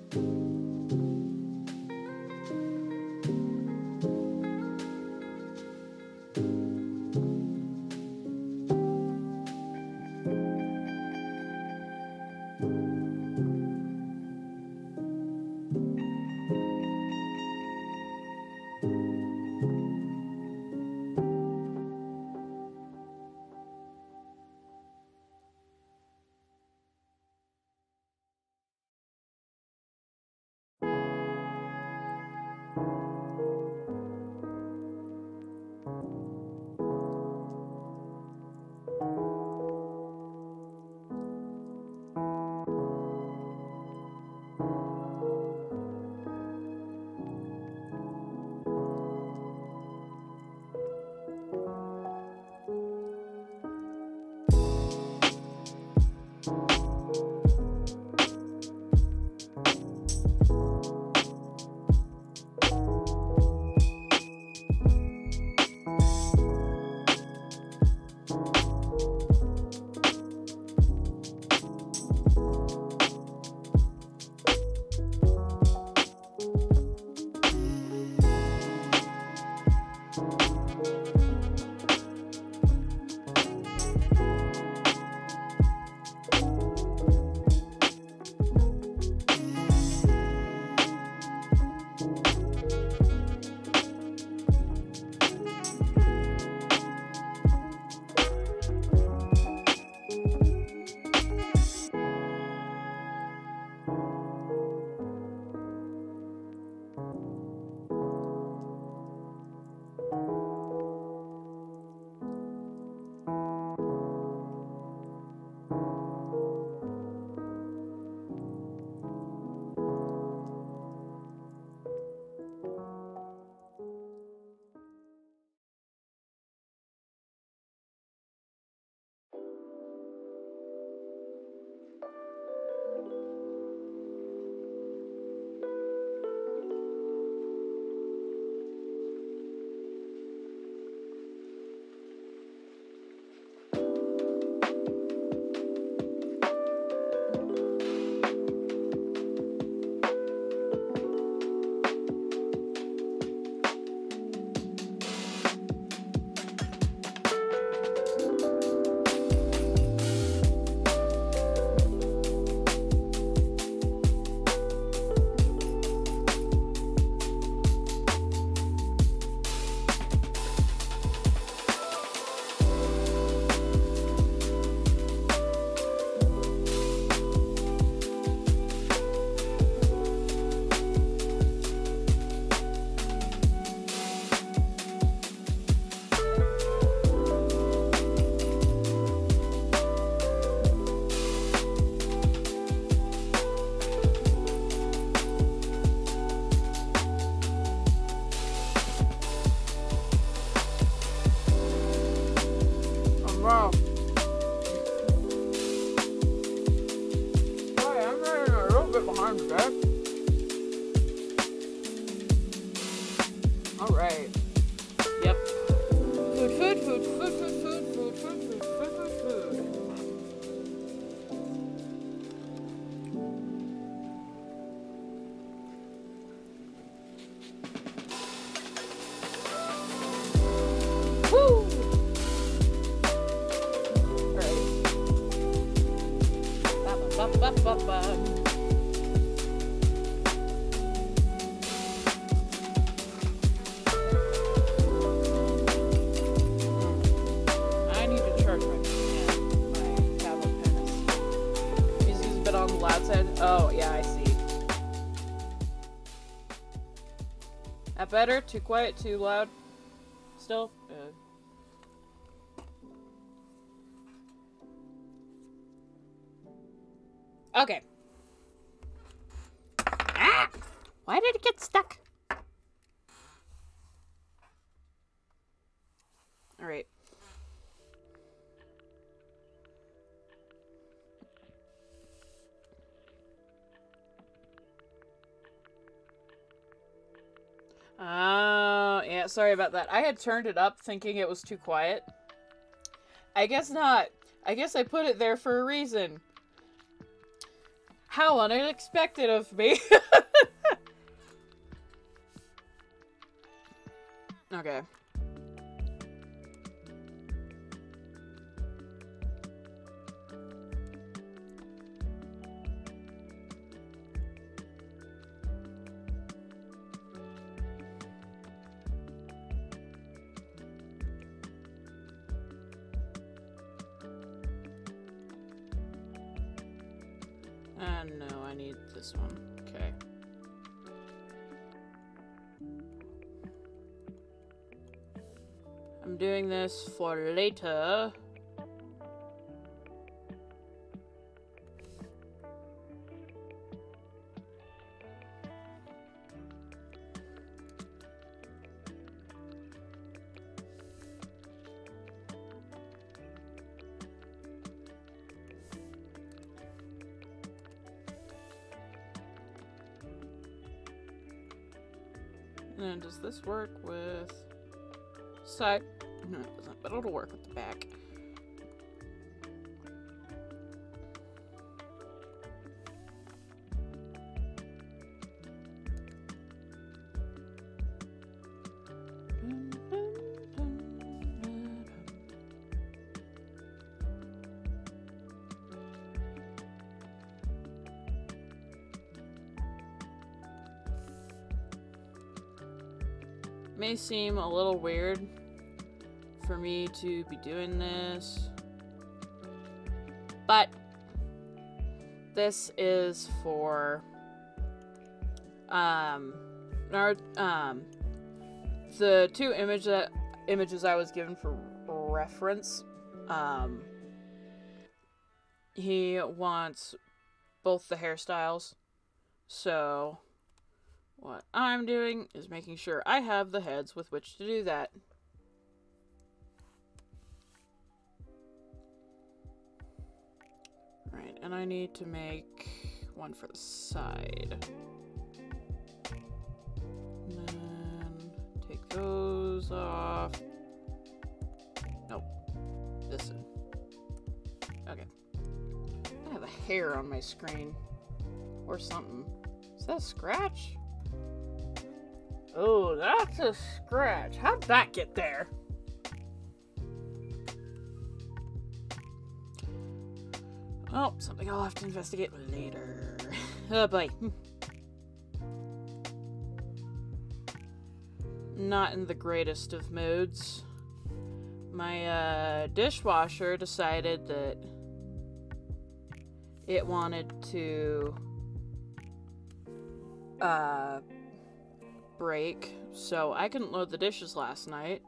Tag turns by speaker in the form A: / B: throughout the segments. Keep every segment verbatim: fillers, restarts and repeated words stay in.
A: Better? Too quiet? Too loud? Still? Uh. Okay. Ah! Why did it get stuck? Alright. Oh, yeah, sorry about that. I had turned it up thinking it was too quiet. I guess not. I guess I put it there for a reason. How unexpected of me. Okay. Uh, no, I need this one. Okay. I'm doing this for later. And does this work with side? No, it doesn't, but it'll work with the back. May seem a little weird for me to be doing this, but this is for um, our, um the two image that images I was given for reference. Um, he wants both the hairstyles, so what I'm doing is making sure I have the heads with which to do that. Right, and I need to make one for the side. And then take those off. Nope. This one. Okay. I have a hair on my screen. Or something. Is that a scratch? Oh, that's a scratch. How'd that get there? Oh, something I'll have to investigate later. Oh boy. Not in the greatest of moods. My uh, dishwasher decided that it wanted to uh, break, so I couldn't load the dishes last night.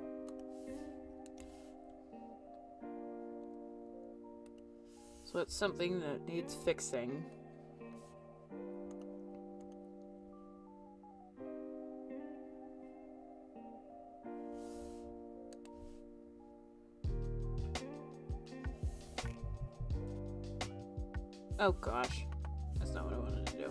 A: So it's something that needs fixing. Oh gosh, that's not what I wanted to do.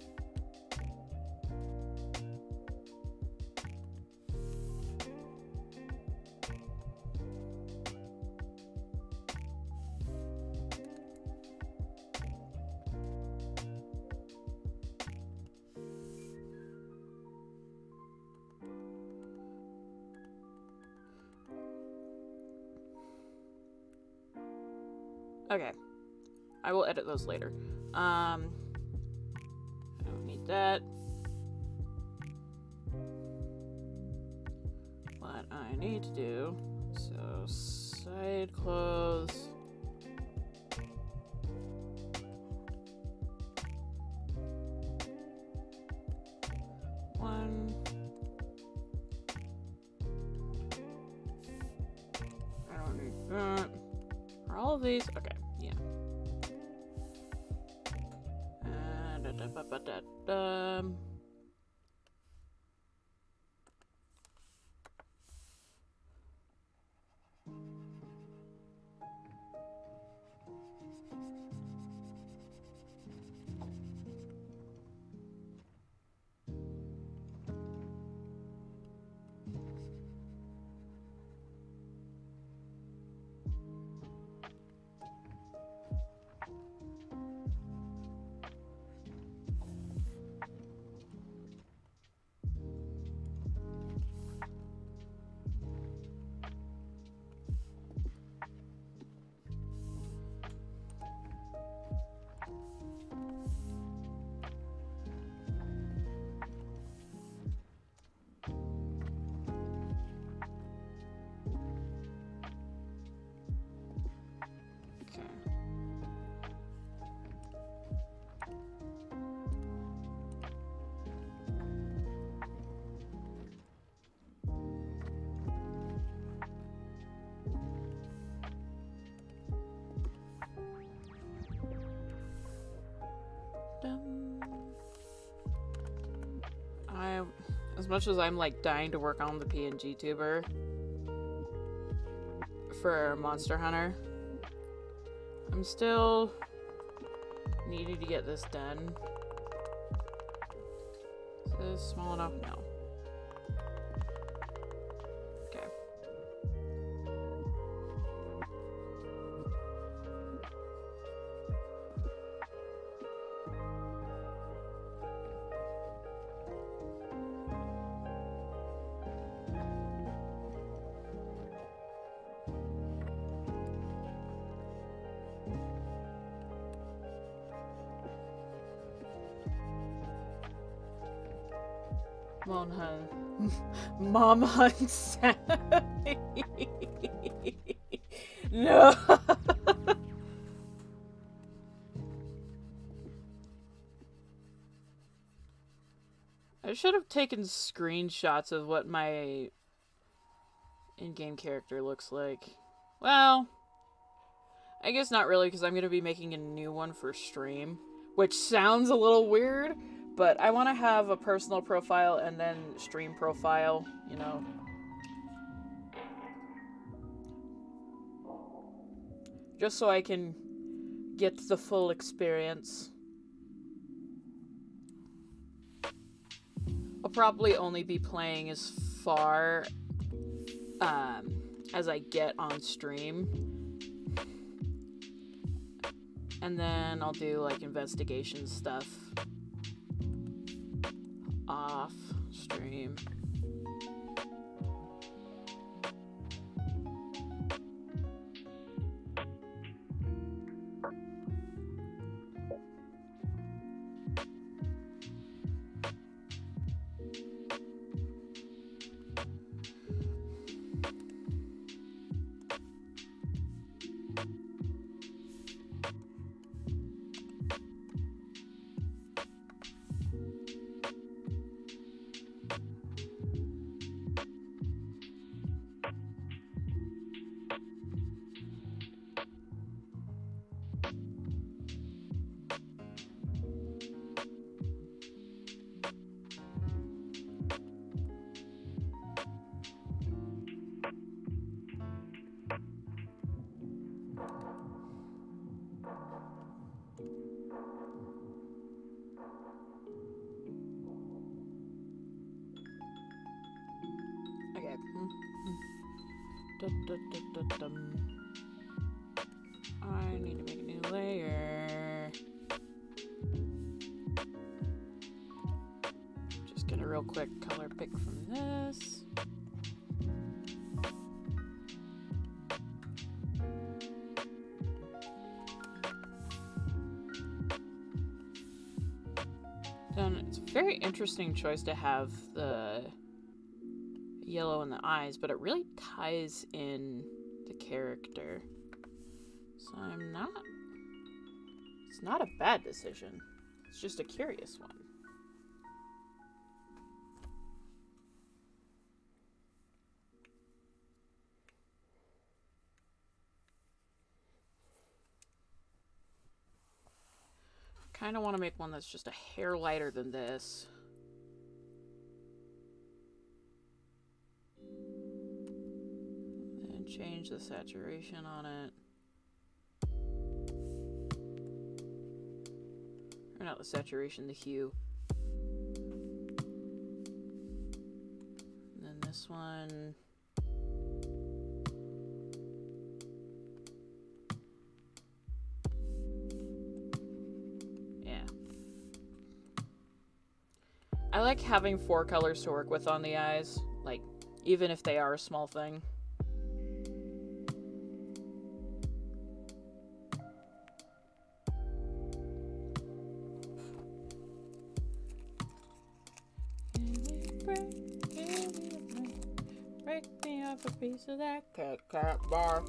A: Okay, I will edit those later. Um, I don't need that. What I need to do, so side clothes. One. I don't need that. Are all of these? Okay. Um, as much as I'm like dying to work on the pngtuber for Monster Hunter, I'm still needing to get this done. Is this small enough? No. Okay. Mom Hunt. Mom Hunt. No. I should have taken screenshots of what my in-game character looks like. Well, I guess not really, because I'm going to be making a new one for stream, which sounds a little weird. But I want to have a personal profile and then stream profile, you know. Just so I can get the full experience. I'll probably only be playing as far um, as I get on stream. And then I'll do like investigation stuff off stream. I need to make a new layer. Just get a real quick color pick from this. Then it's a very interesting choice to have the yellow in the eyes, but it really ties in the character. So I'm not... It's not a bad decision. It's just a curious one. I kind of want to make one that's just a hair lighter than this. Change the saturation on it. Or not the saturation, the hue. And then this one. Yeah. I like having four colors to work with on the eyes, like, even if they are a small thing. A piece of that Kit Kat bar.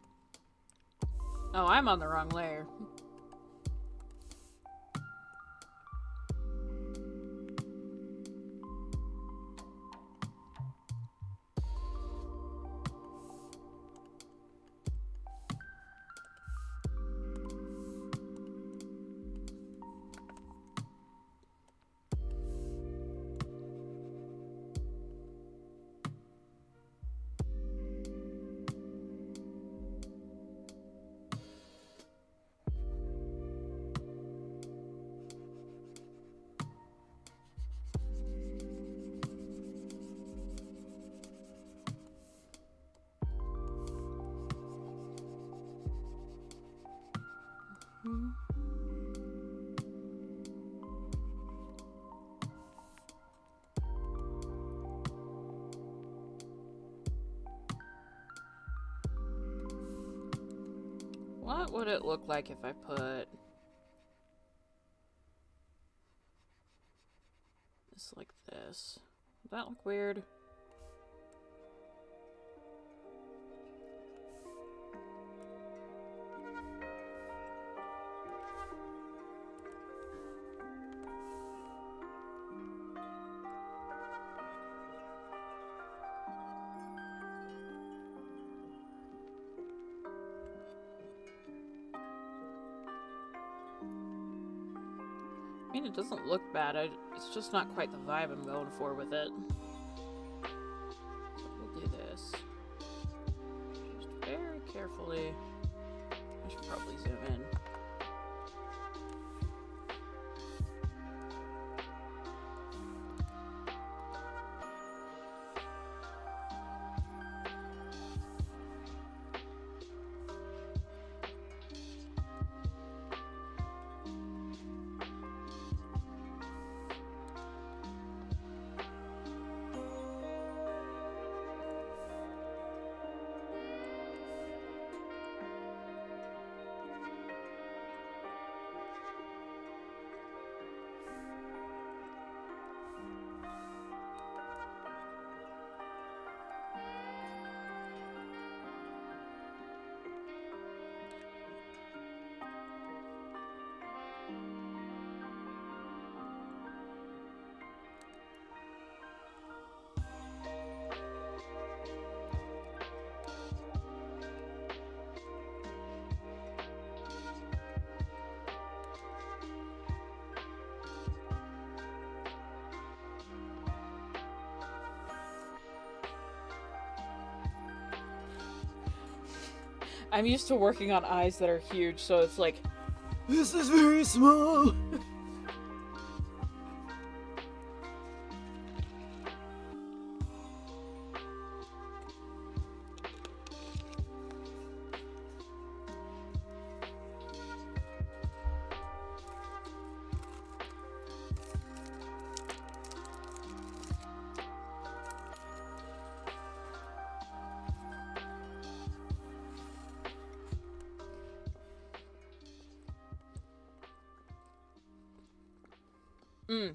A: Oh, I'm on the wrong layer. What would it look like if I put this like this? Would that look weird? I mean, it doesn't look bad. I, it's just not quite the vibe I'm going for with it. So we'll do this. Just very carefully. I should probably zoom in. I'm used to working on eyes that are huge, so it's like, this is very small. Mm.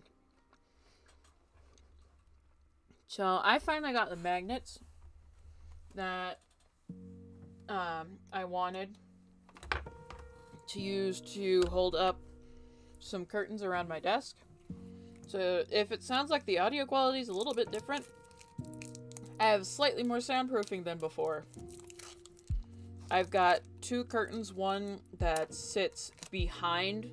A: So I finally got the magnets that um, I wanted to use to hold up some curtains around my desk. So if it sounds like the audio quality is a little bit different, I have slightly more soundproofing than before. I've got two curtains, one that sits behind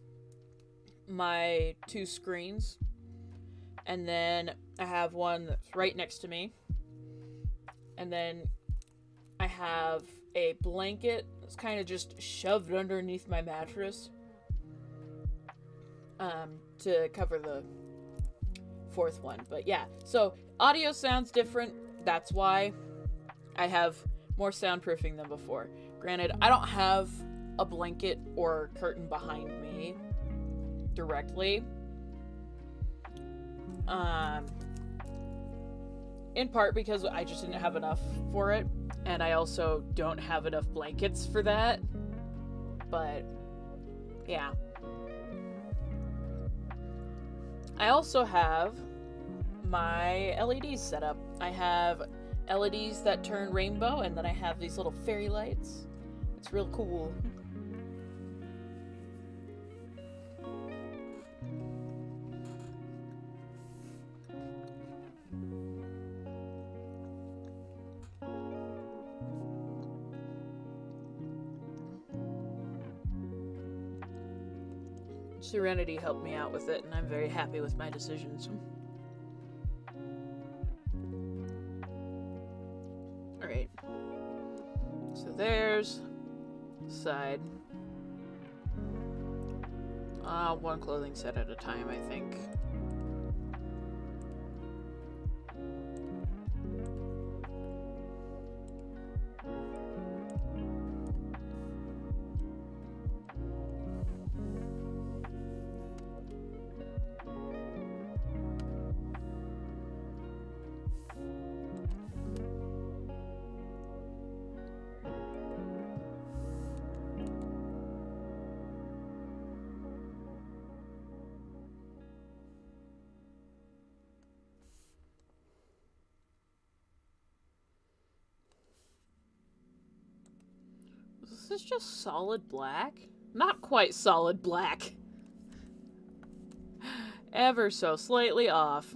A: my two screens, and then I have one that's right next to me, and then I have a blanket that's kind of just shoved underneath my mattress um, to cover the fourth one. But yeah, so audio sounds different. That's why I have more soundproofing than before. Granted, I don't have a blanket or curtain behind me directly. Um, in part because I just didn't have enough for it, and I also don't have enough blankets for that. But yeah. I also have my L E Ds set up. I have L E Ds that turn rainbow, and then I have these little fairy lights. It's real cool. Serenity helped me out with it, and I'm very happy with my decisions. Alright. So there's the side. Uh, one clothing set at a time, I think. This is just solid black? Not quite solid black. Ever so slightly off.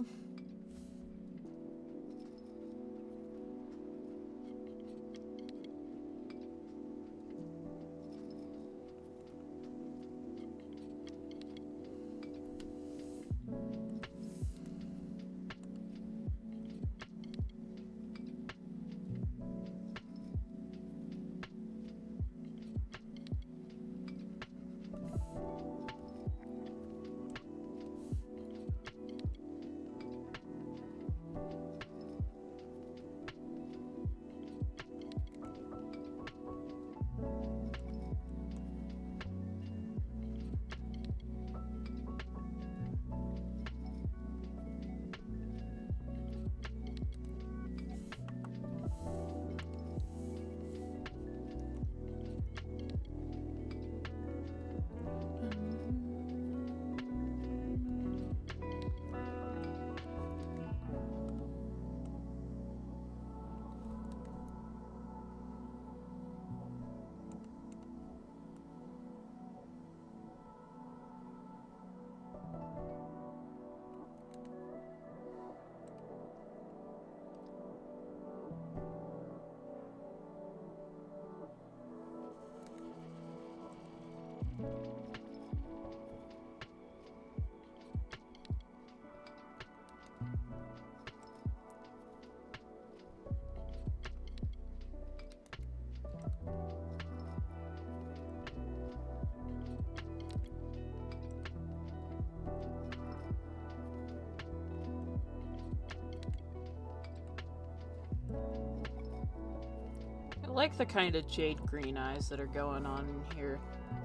A: I like the kind of jade green eyes that are going on in here.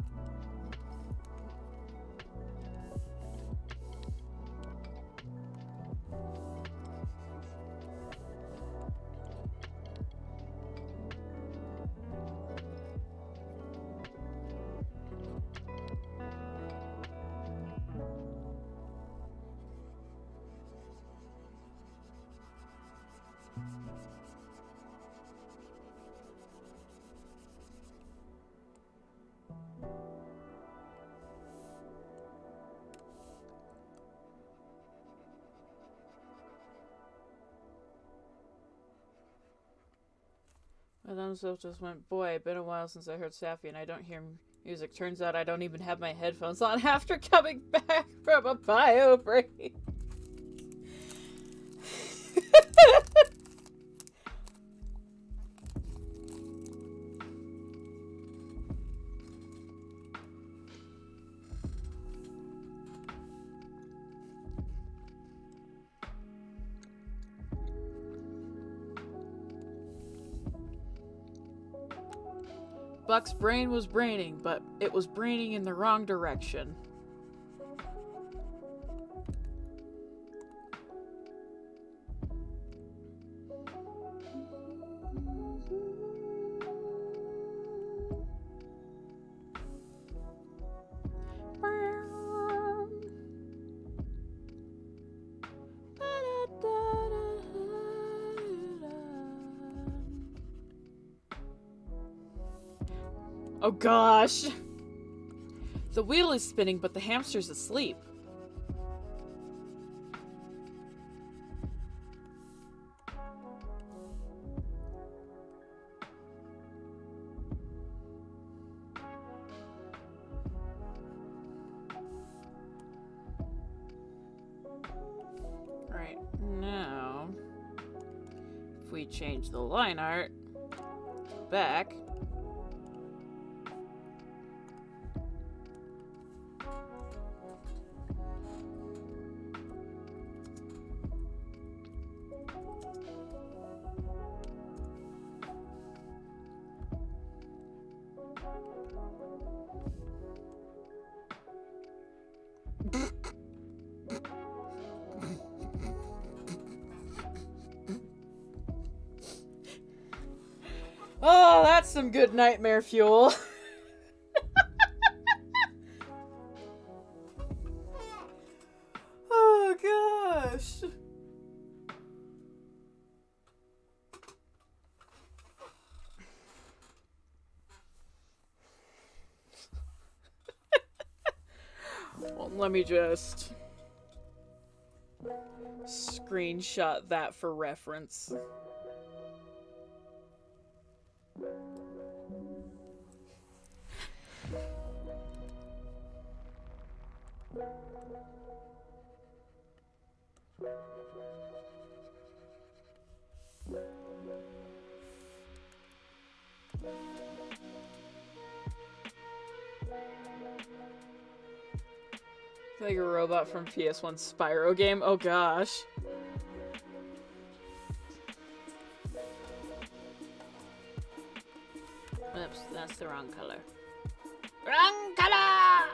A: My thumbs up just went, boy, it's been a while since I heard Sapphire and I don't hear music. Turns out I don't even have my headphones on after coming back from a bio break. Buck's brain was braining, but it was braining in the wrong direction. Oh gosh! The wheel is spinning, but the hamster's asleep. Right, now, if we change the line art back, oh, that's some good nightmare fuel. Oh gosh. Well, let me just screenshot that for reference. Like a robot from P S one Spyro game? Oh gosh. Oops, that's the wrong color. Wrong color!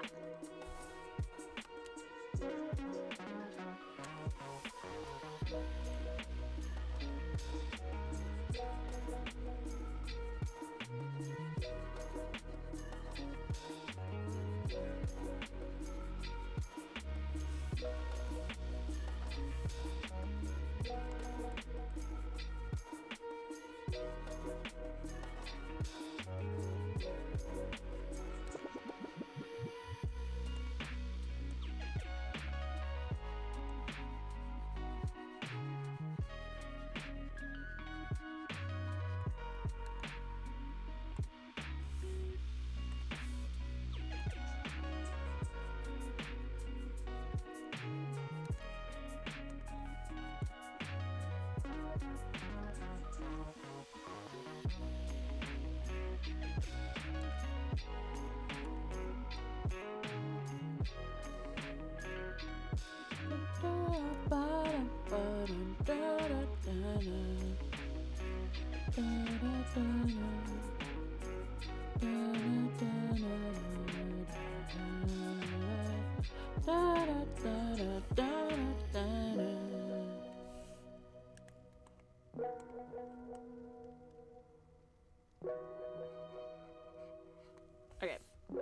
A: Okay.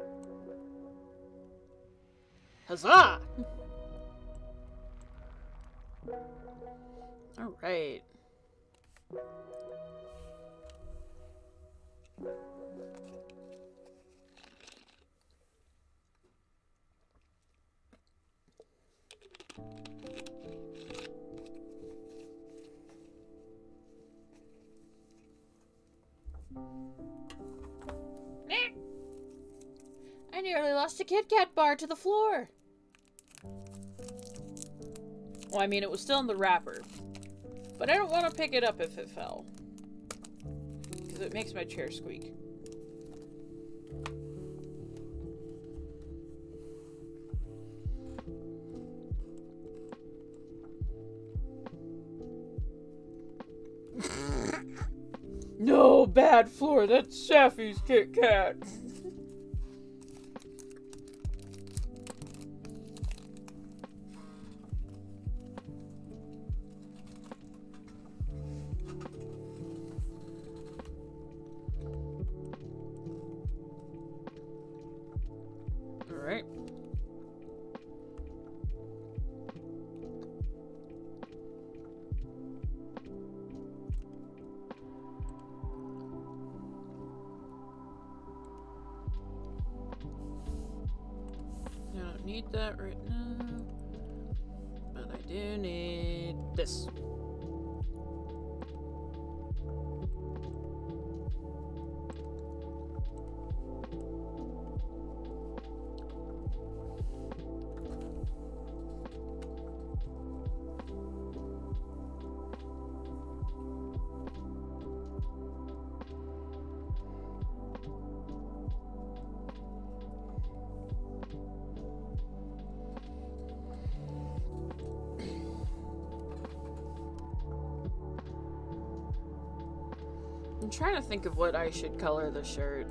A: Huzzah! All right. I nearly lost a Kit Kat bar to the floor. Well, I mean, it was still in the wrapper. But I don't want to pick it up if it fell. Because it makes my chair squeak. No, bad floor. That's Shaffy's Kit Kat. That right now, but I do need this. I'm trying to think of what I should color the shirt.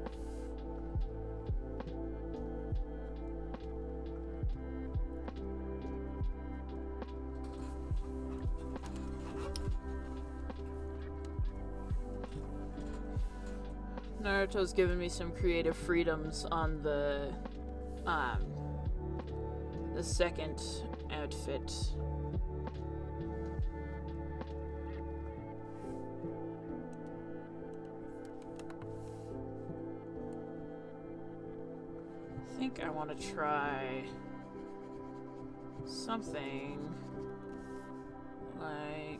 A: Naruto's given me some creative freedoms on the um the second outfit. I think I want to try something like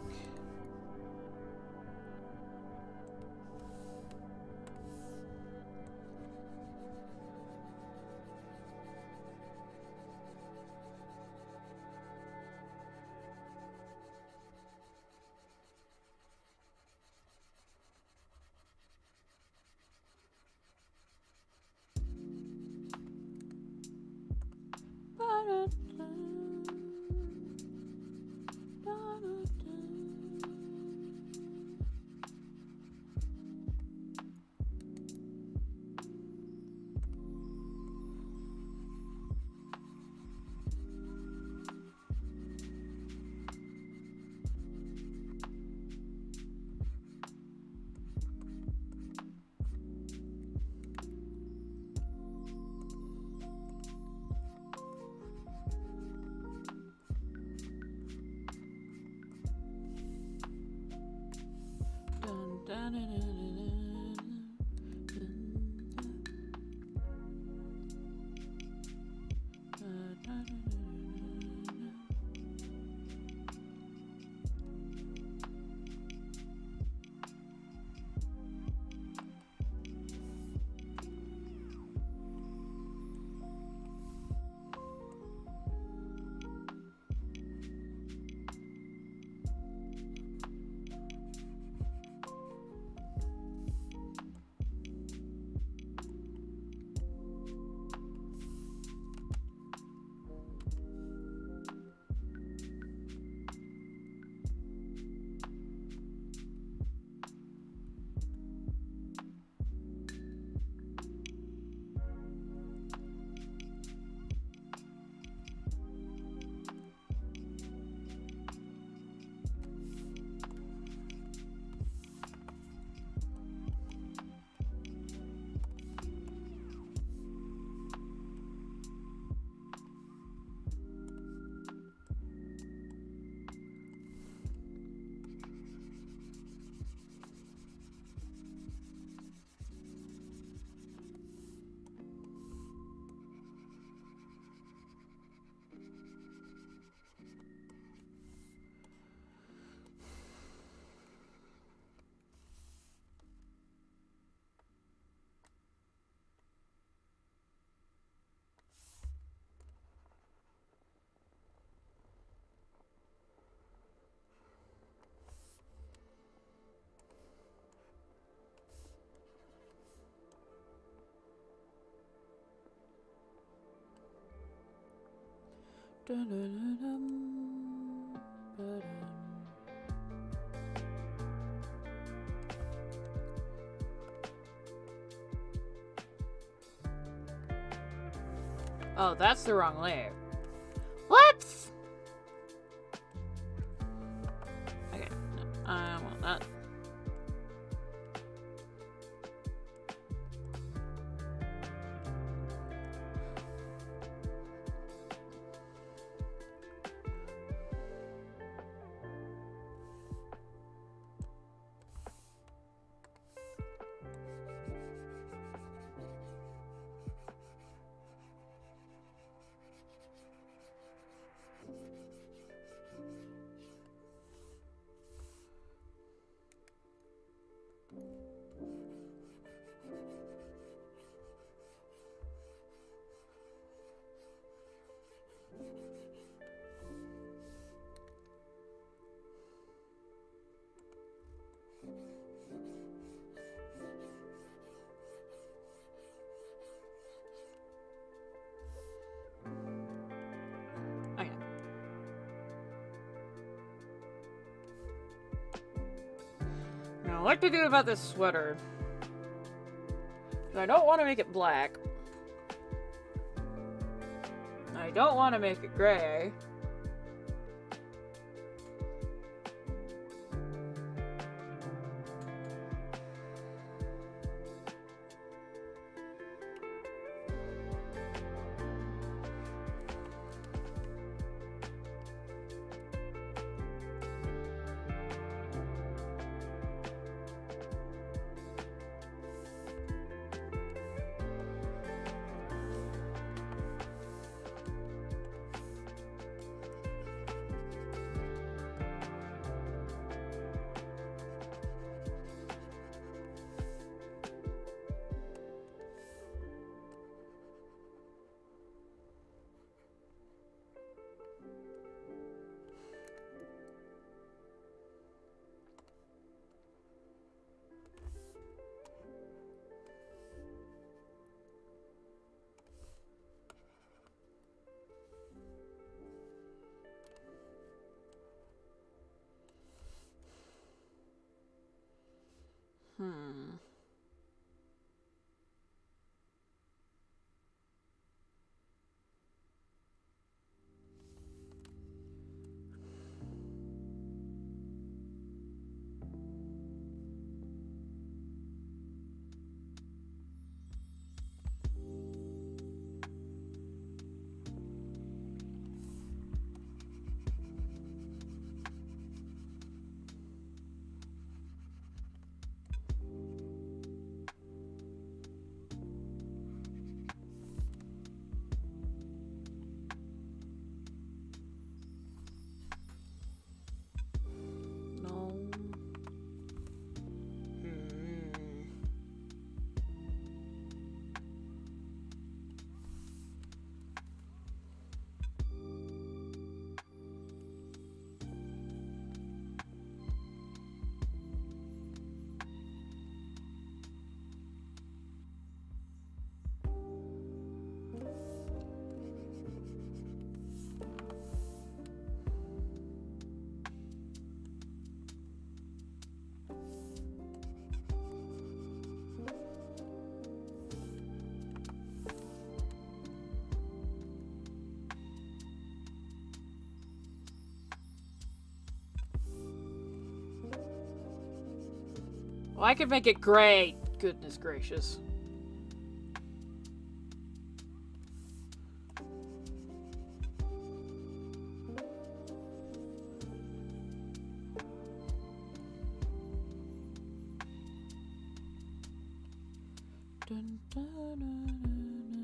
A: oh, that's the wrong layer. Whoops! Okay, no, I want that. What to do about this sweater? I don't want to make it black. I don't want to make it gray. Oh, I could make it gray. Goodness gracious. Dun, dun, dun, dun, dun.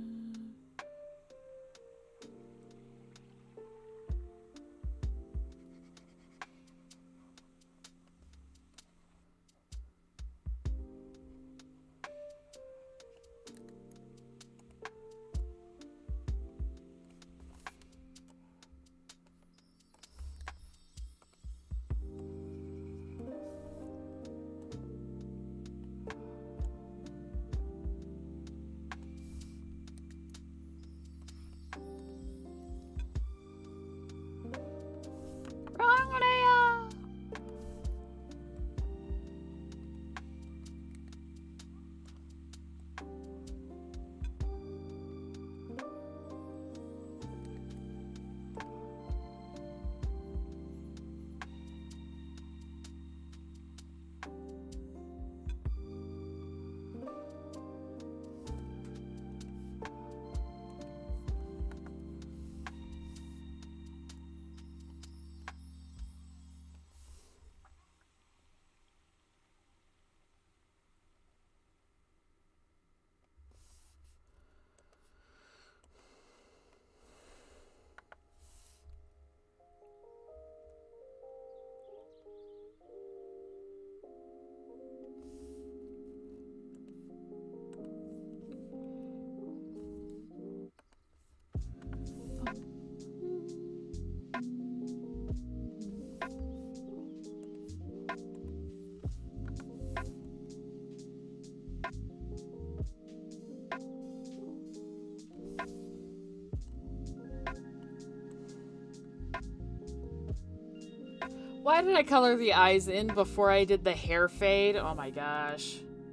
A: Why did I color the eyes in before I did the hair fade? Oh my gosh.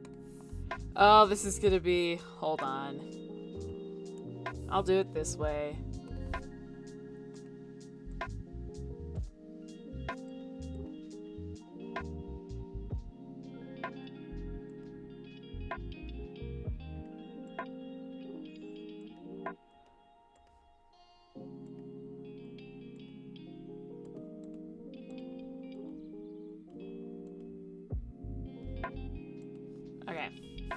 A: Oh, this is gonna be... Hold on. I'll do it this way. Okay.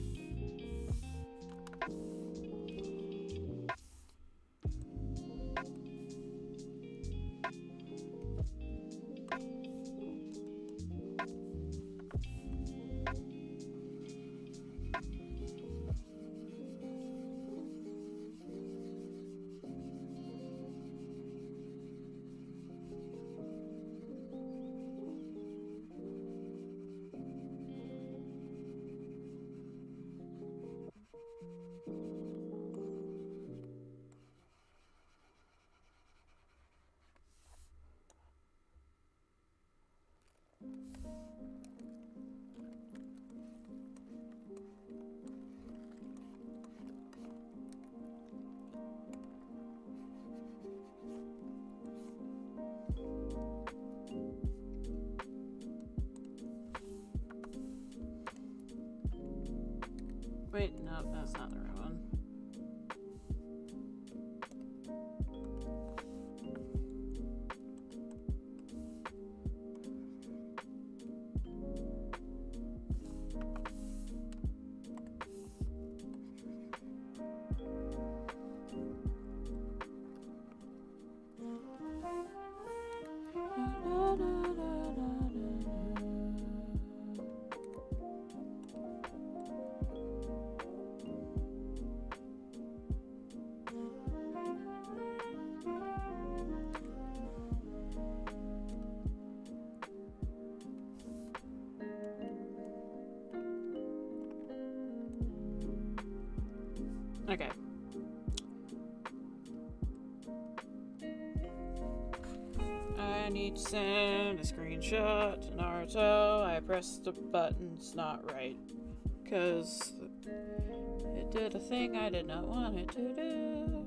A: Wait, no, that's not the right one. Okay. I need to send a screenshot to Naruto. I pressed the buttons not right. Because it did a thing I did not want it to do.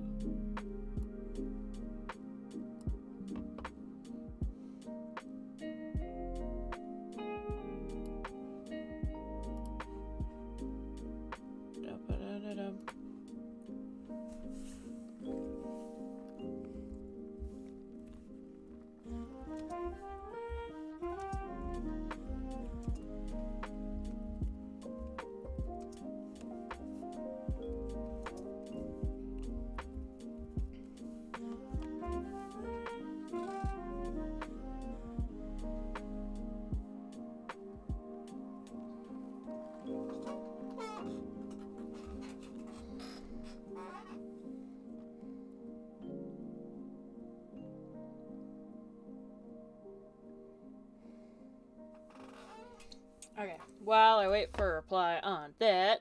A: Okay, while I wait for a reply on that,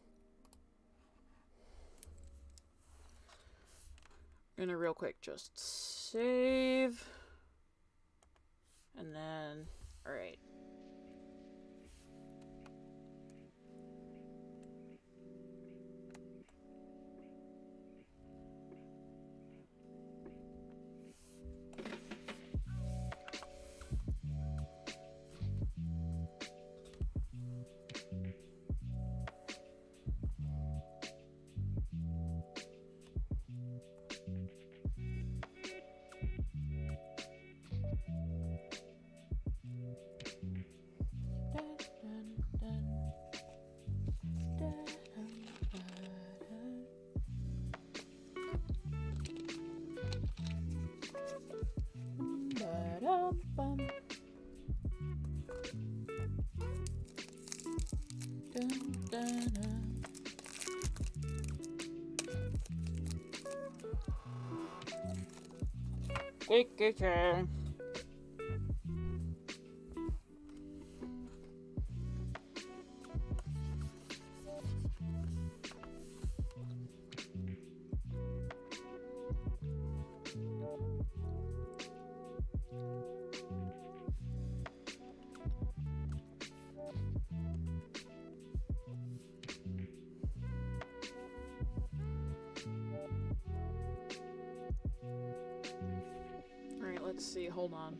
A: I'm gonna real quick just save, and then, alright. Dicson. Let's see, hold on.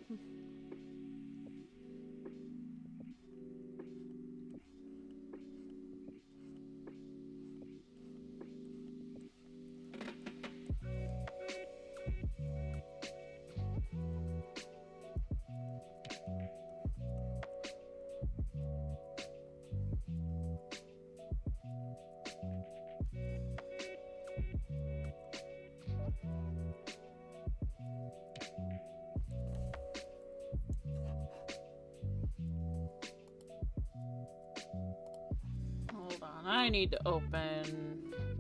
A: I need to open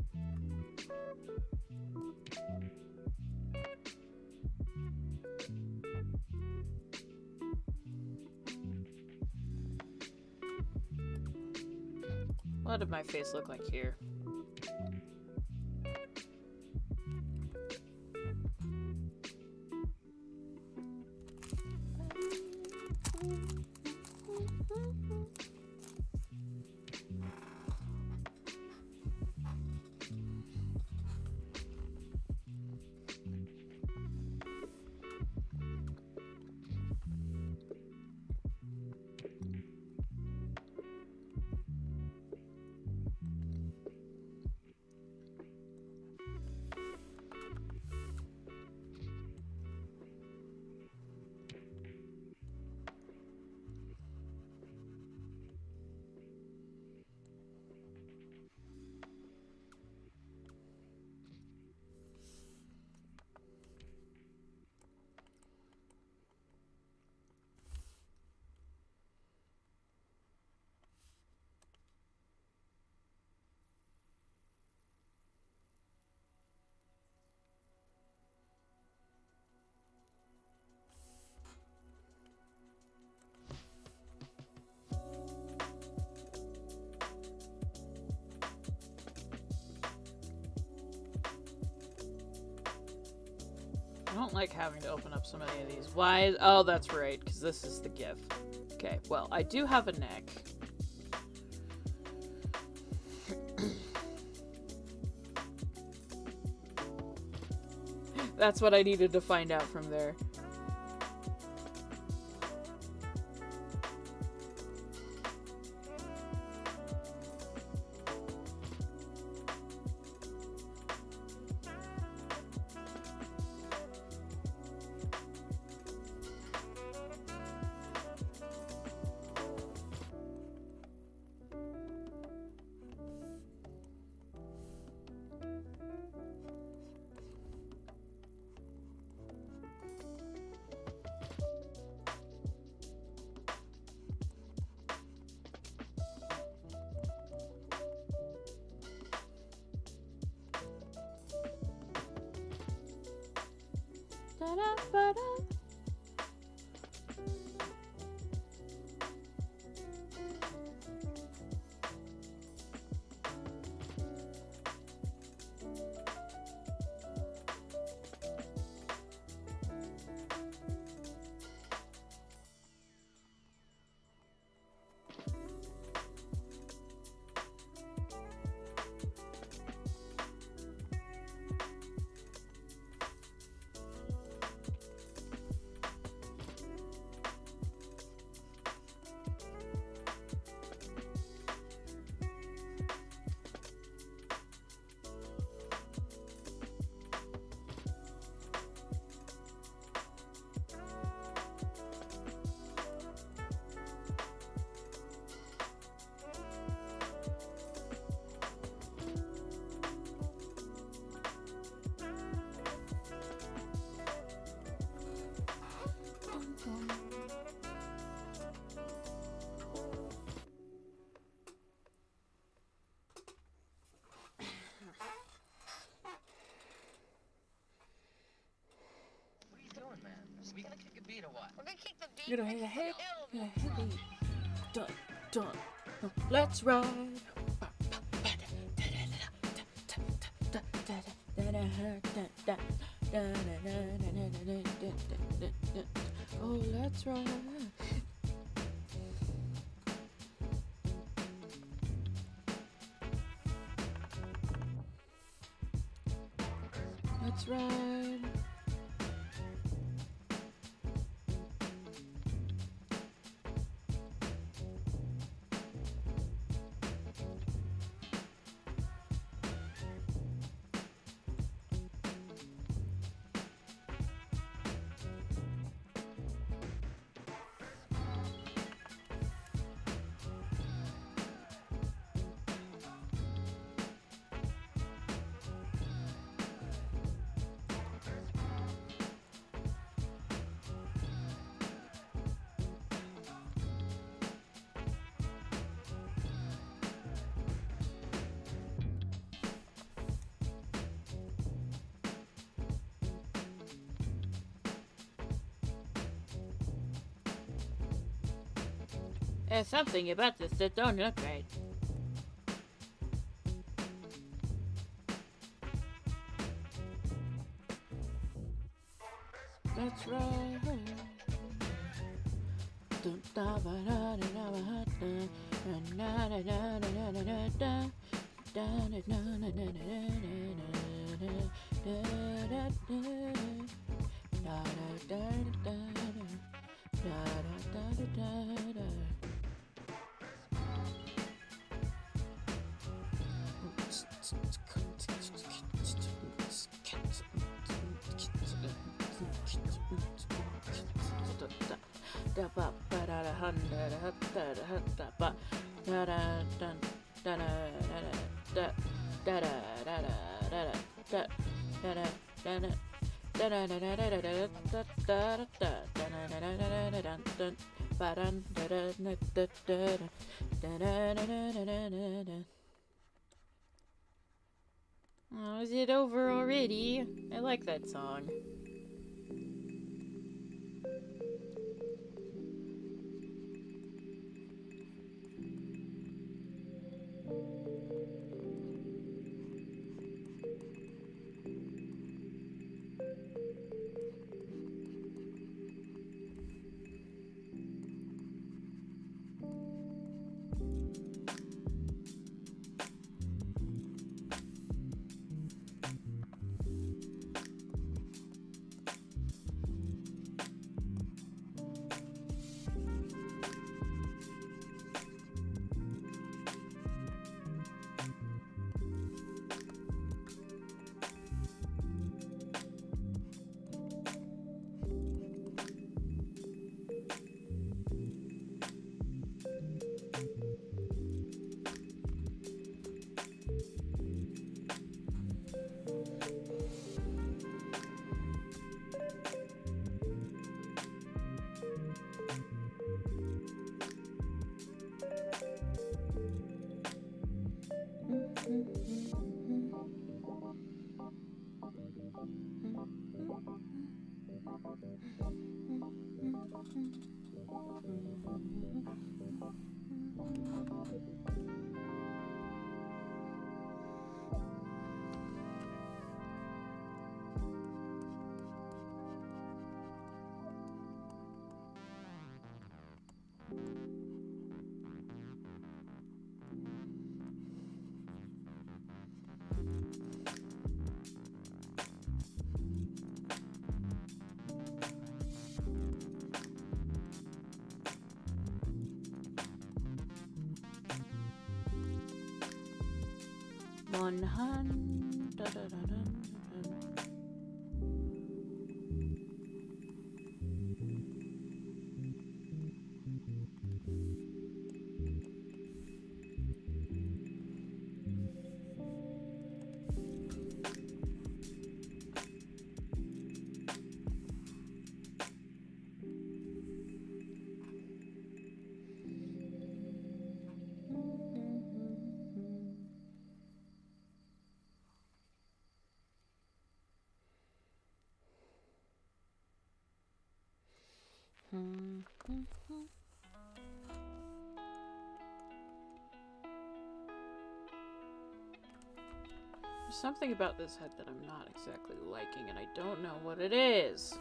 A: what did my face look like here? I don't like having to open up so many of these. Why? Is, oh, that's right, because this is the GIF. Okay, well, I do have a neck. That's what I needed to find out from there.
B: beat or what? We're gonna kick the beat.
A: You're gonna hit a hit. You're gonna hit the dun dun. Let's ride. Oh, let's ride. Let's ride. There's something about this that don't look right. That's right. Oh, is it over already? I like that song. One hand. Da, da, da, da, da. There's something about this head that I'm not exactly liking, and I don't know what it is.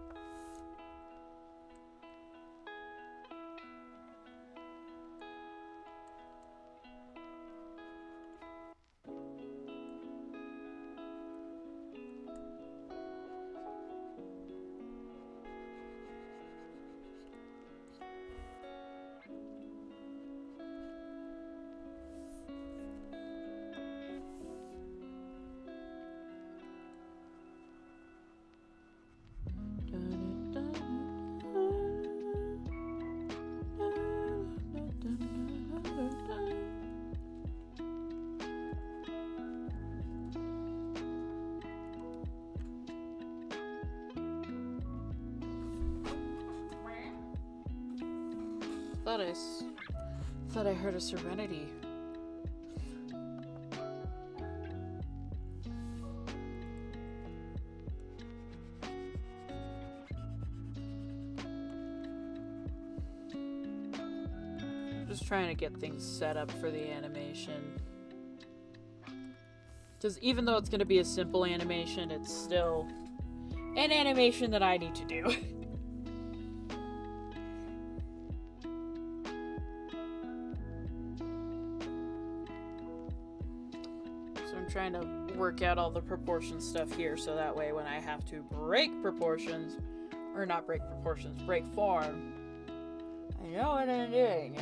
A: Thought I, s thought I heard a serenity. Just trying to get things set up for the animation. Because even though it's going to be a simple animation, it's still an animation that I need to do. Trying to work out all the proportion stuff here so that way when I have to break proportions, or not break proportions, break form, I know what I'm doing.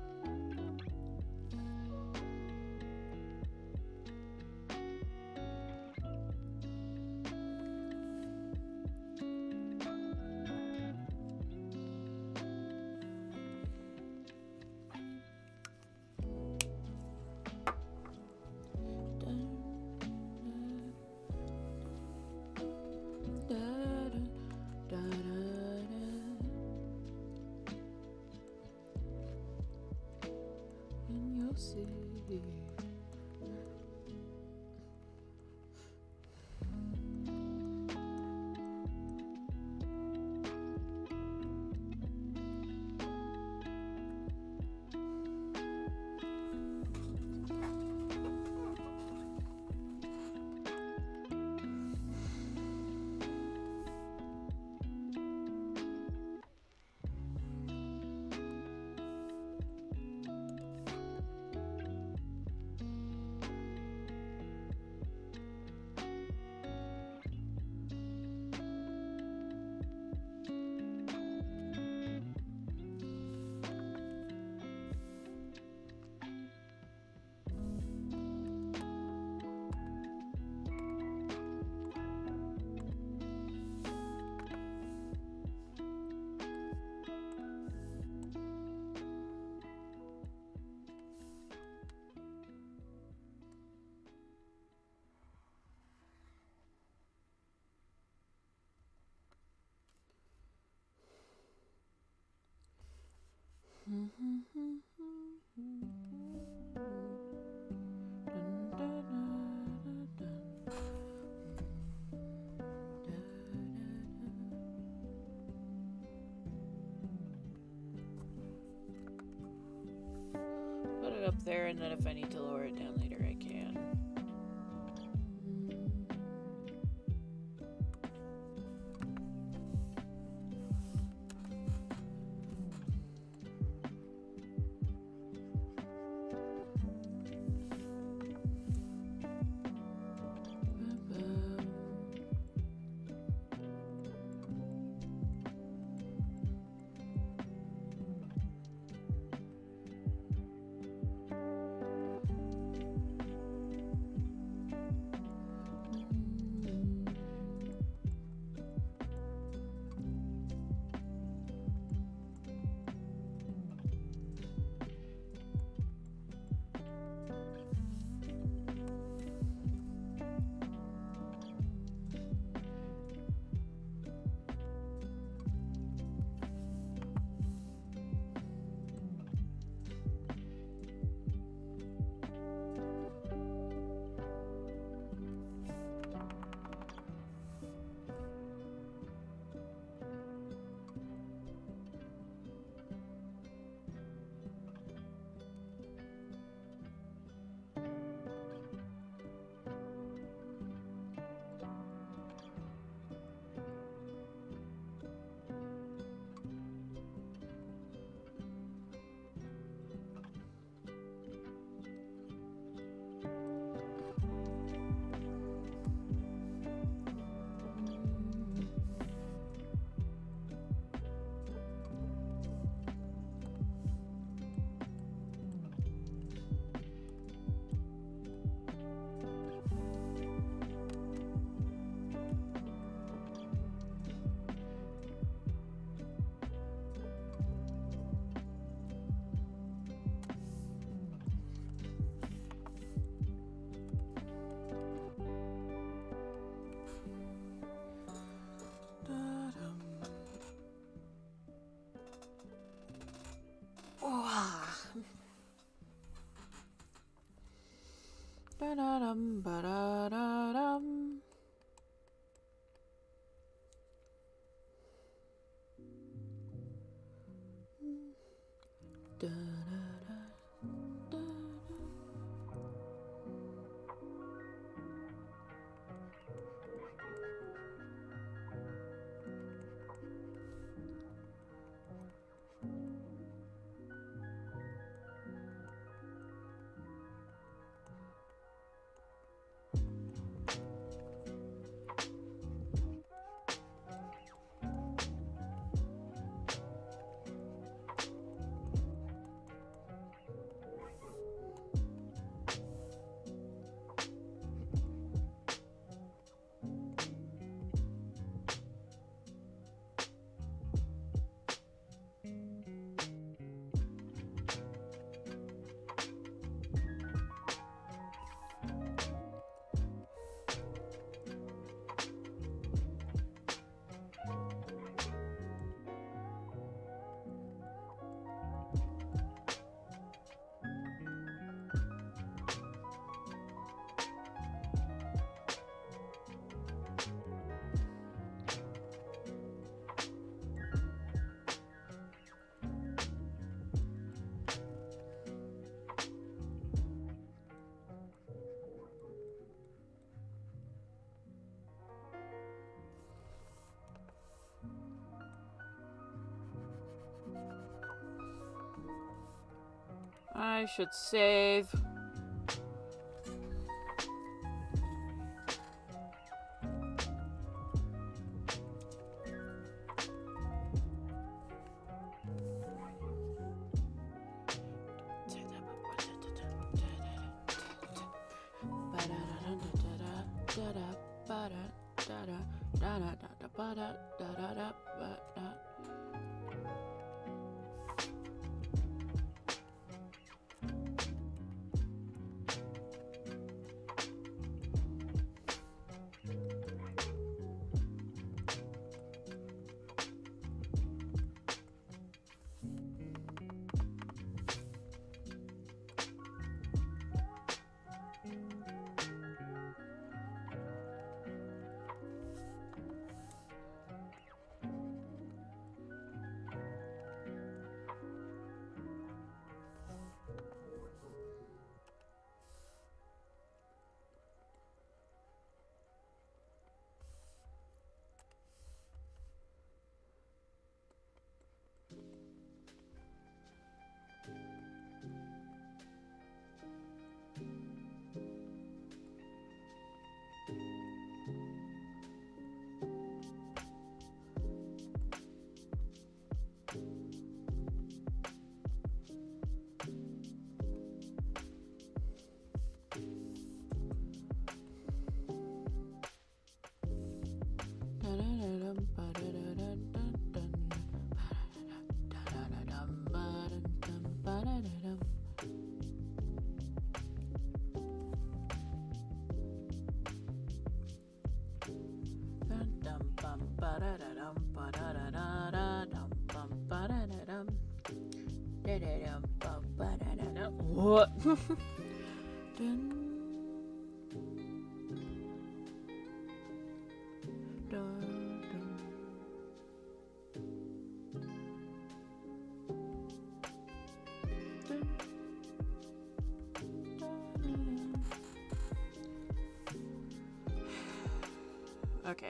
A: Put it up there, and then if I need to lower it down later, I can. Ba-da-dum, ba-da-da-dum. Da-da-da, da-da. I should save. What? Dun, dun, dun. Dun, dun. Okay.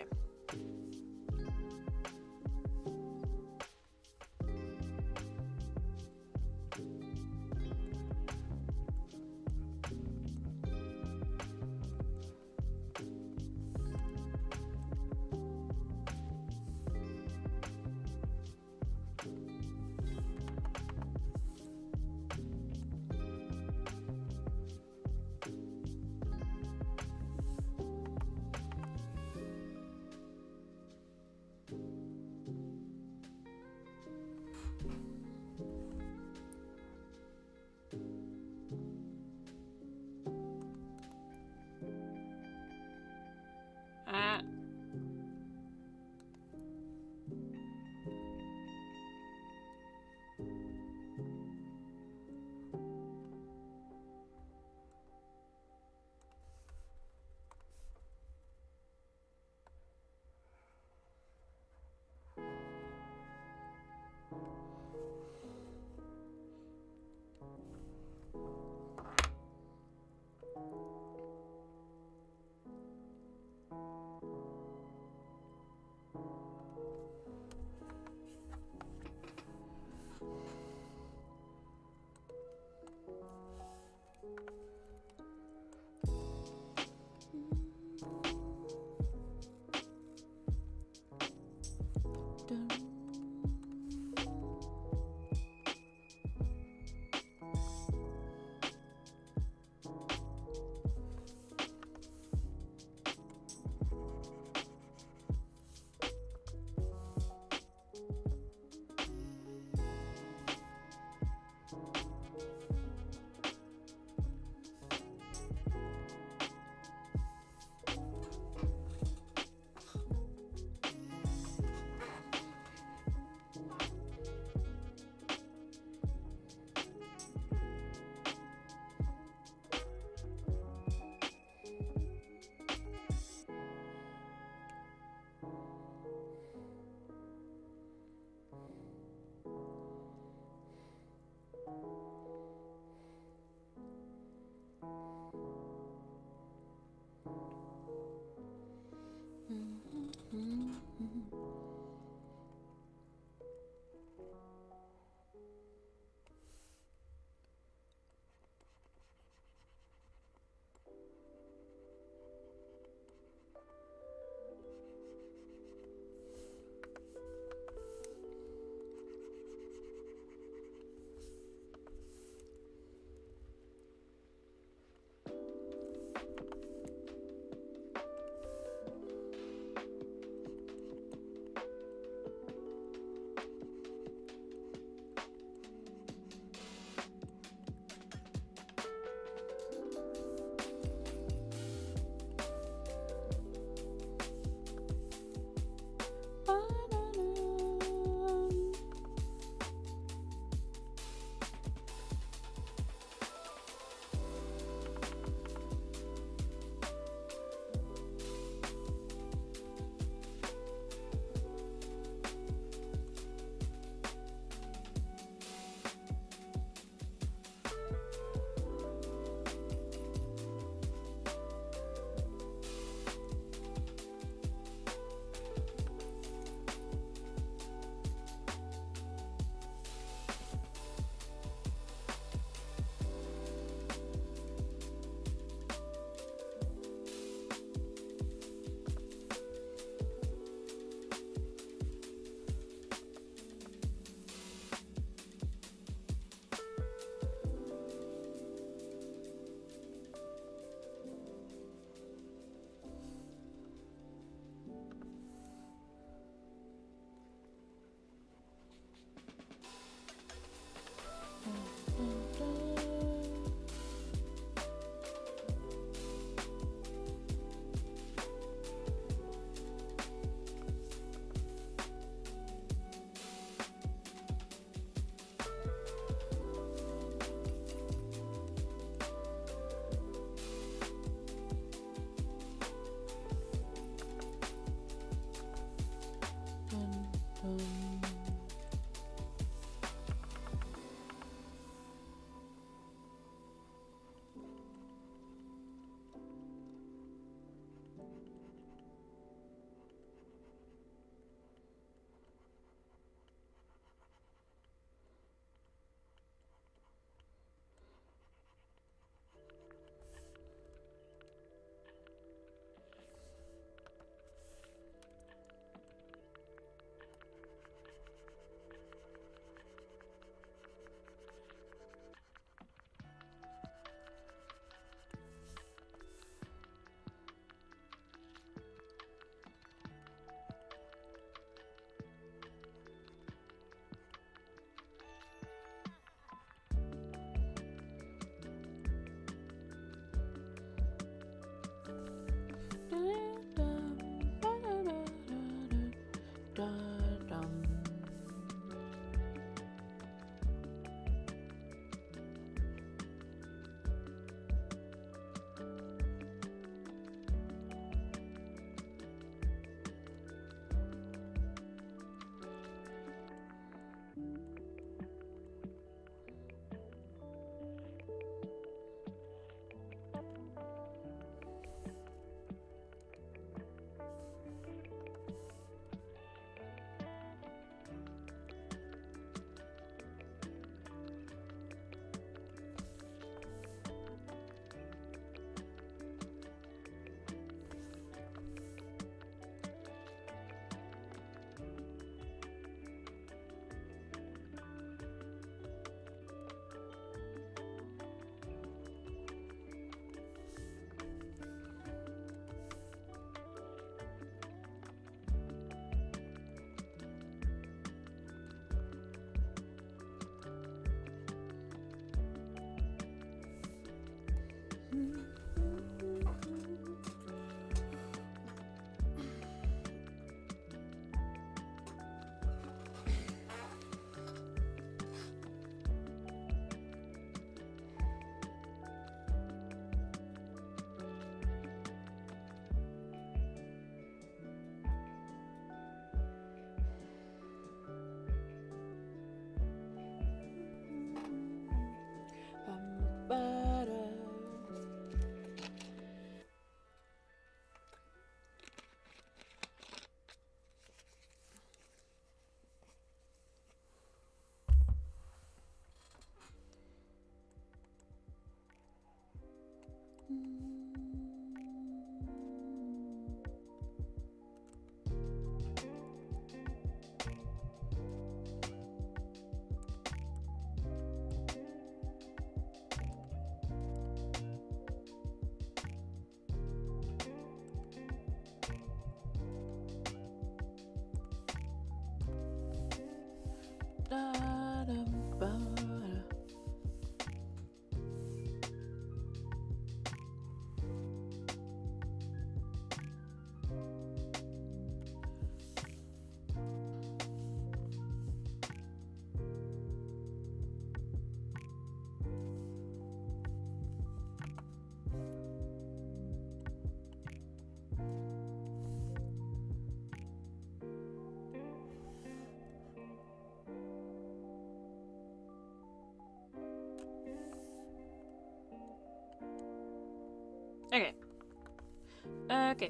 A: Okay. Okay.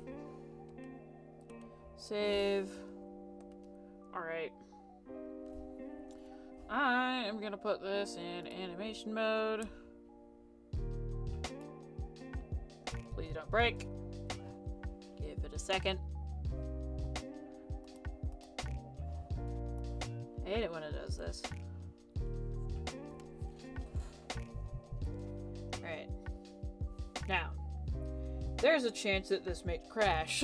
A: Save. Alright. I am gonna put this in animation mode. Please don't break. Give it a second. I hate it when it does this. Alright. Now, there's a chance that this may crash.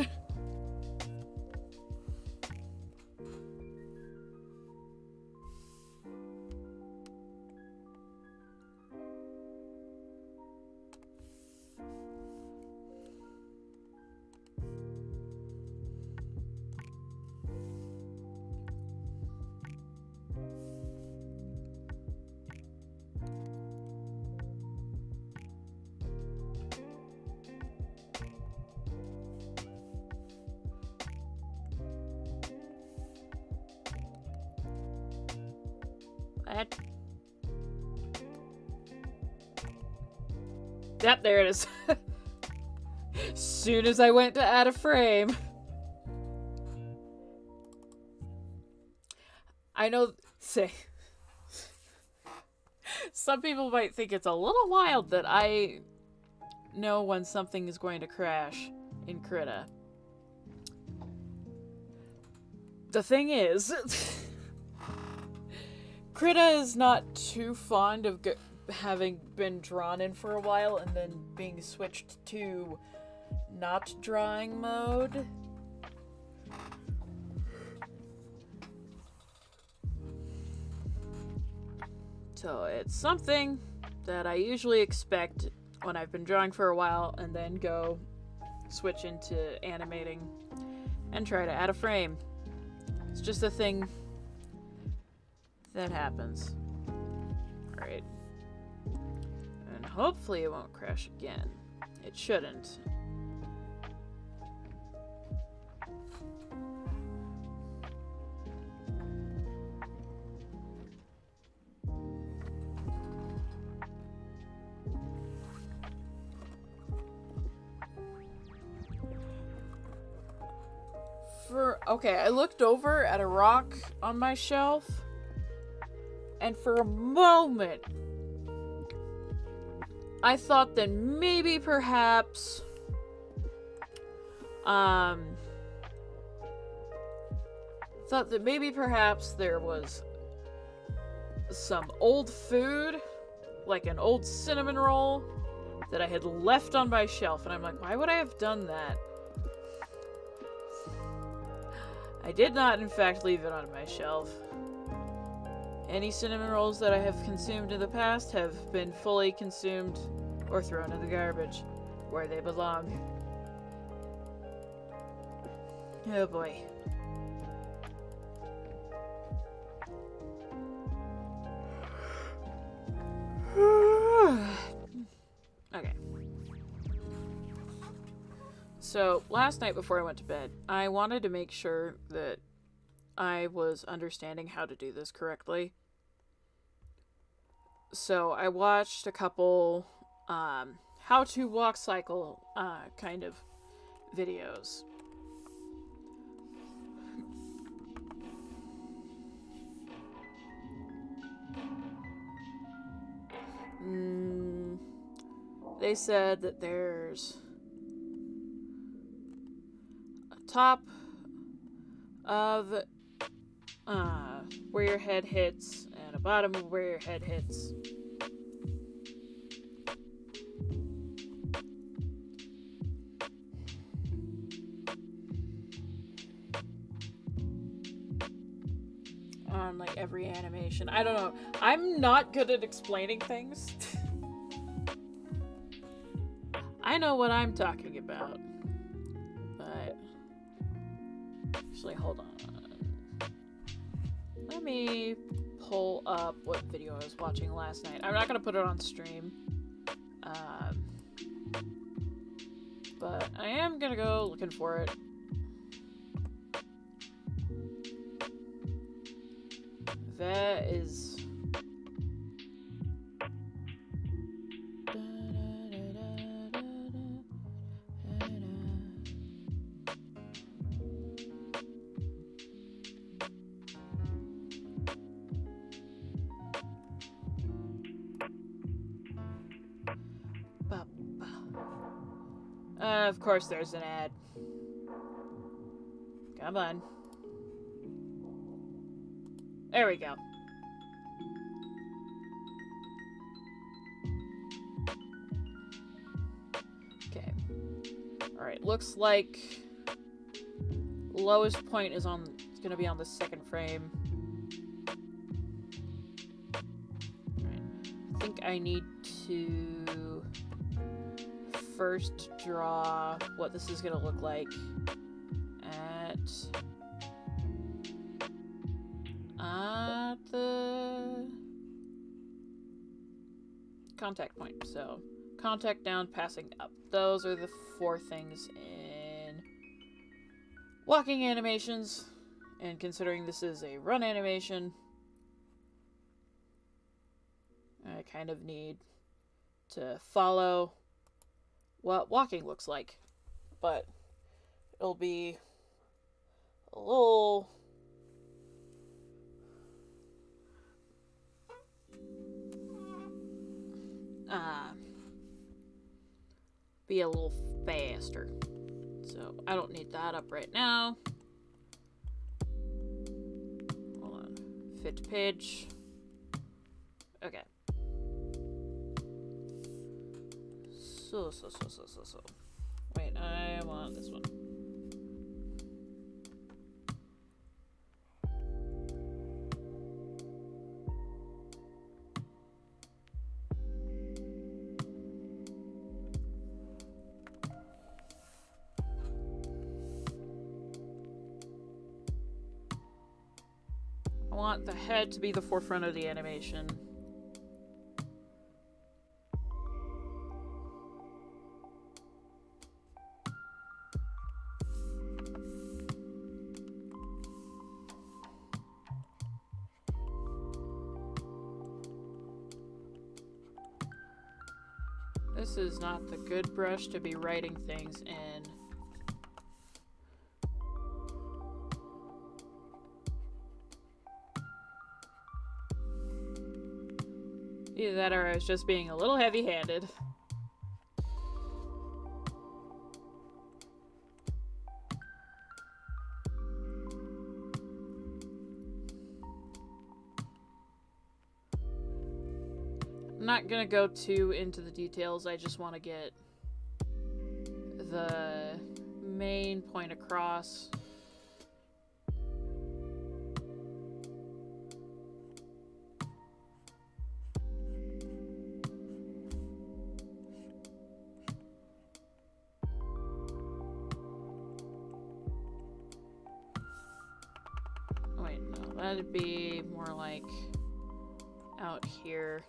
A: That. Yep, there it is. As soon as I went to add a frame. I know, say, some people might think it's a little wild that I know when something is going to crash in Krita. The thing is, Krita is not too fond of go having been drawn in for a while and then being switched to not drawing mode. So it's something that I usually expect when I've been drawing for a while and then go switch into animating and try to add a frame. It's just a thing that happens. Alright. And hopefully it won't crash again. It shouldn't. For, okay, I looked over at a rock on my shelf, and for a moment, I thought that maybe, perhaps, um, thought that maybe, perhaps, there was some old food, like an old cinnamon roll, that I had left on my shelf, and I'm like, why would I have done that? I did not, in fact, leave it on my shelf. Any cinnamon rolls that I have consumed in the past have been fully consumed or thrown in the garbage, where they belong. Oh boy. Okay. So, last night before I went to bed, I wanted to make sure that I was understanding how to do this correctly. So, I watched a couple um, how to walk cycle uh, kind of videos. Mm, they said that there's top of uh, where your head hits and a bottom of where your head hits. On like every animation. I don't know. I'm not good at explaining things. I know what I'm talking about. Actually, hold on. Let me pull up what video I was watching last night. I'm not going to put it on stream. Um, but I am going to go looking for it. That is... Uh, of course there's an ad. Come on. There we go. Okay. Alright, looks like lowest point is on, it's gonna be on the second frame. Alright. I think I need to first draw what this is gonna look like at at the contact point. So contact down, passing up. Those are the four things in walking animations, and considering this is a run animation, I kind of need to follow what walking looks like, but it'll be a little uh, be a little faster. So I don't need that up right now. Hold on. Fit to page. Okay. So, so, so, so, so, so. Wait, I want this one. I want the head to be the forefront of the animation. This is not the good brush to be writing things in. Either that or I was just being a little heavy-handed. I'm not gonna go too into the details, I just want to get the main point across. Wait, no, that'd be more like out here.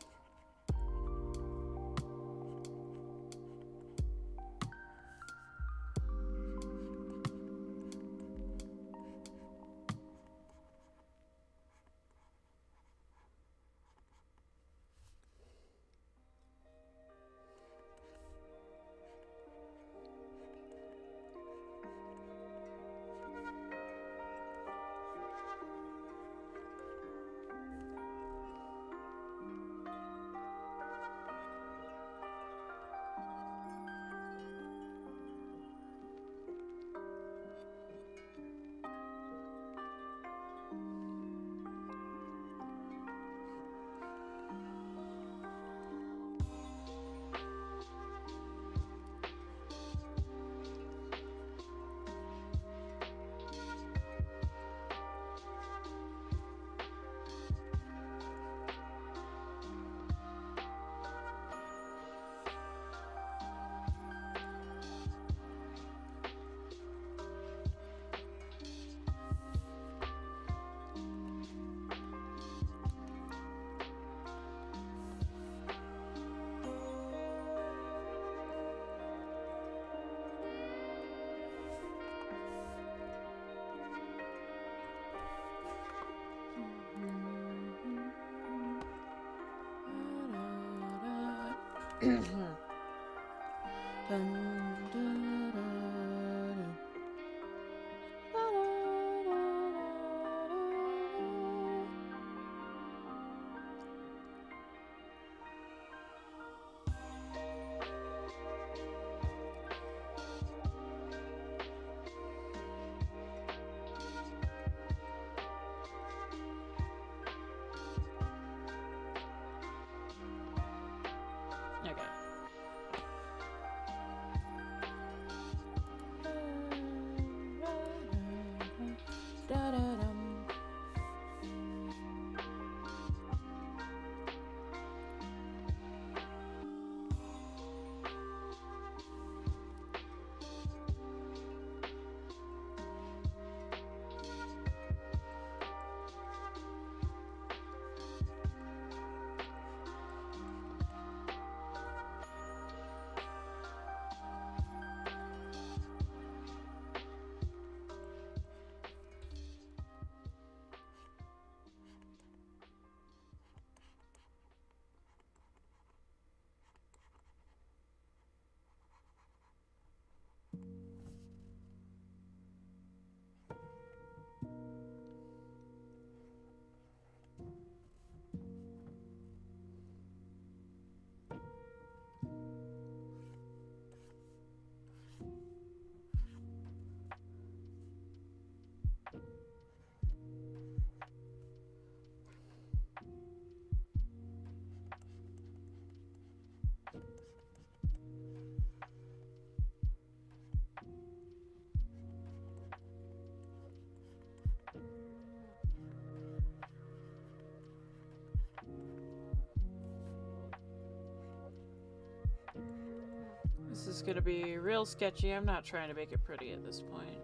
A: is gonna be real sketchy. I'm not trying to make it pretty at this point.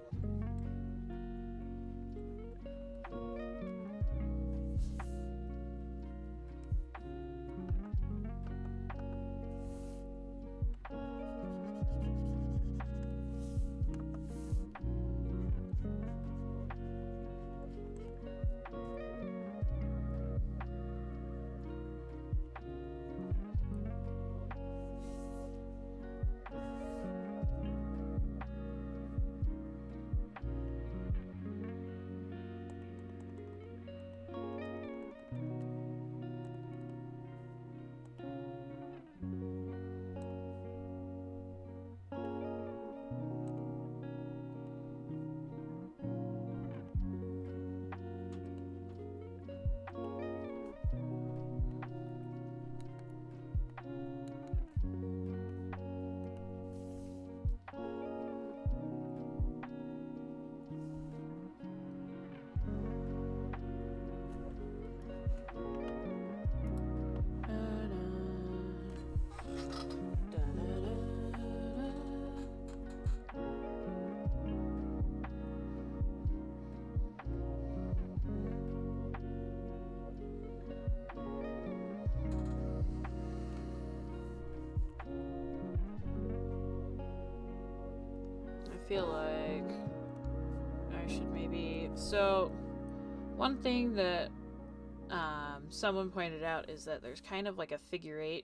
A: I feel like I should maybe... So, one thing that um, someone pointed out is that there's kind of like a figure eight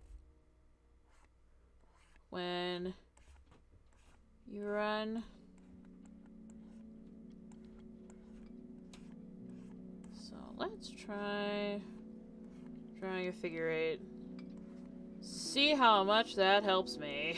A: when you run. So let's try drawing a figure eight. See how much that helps me.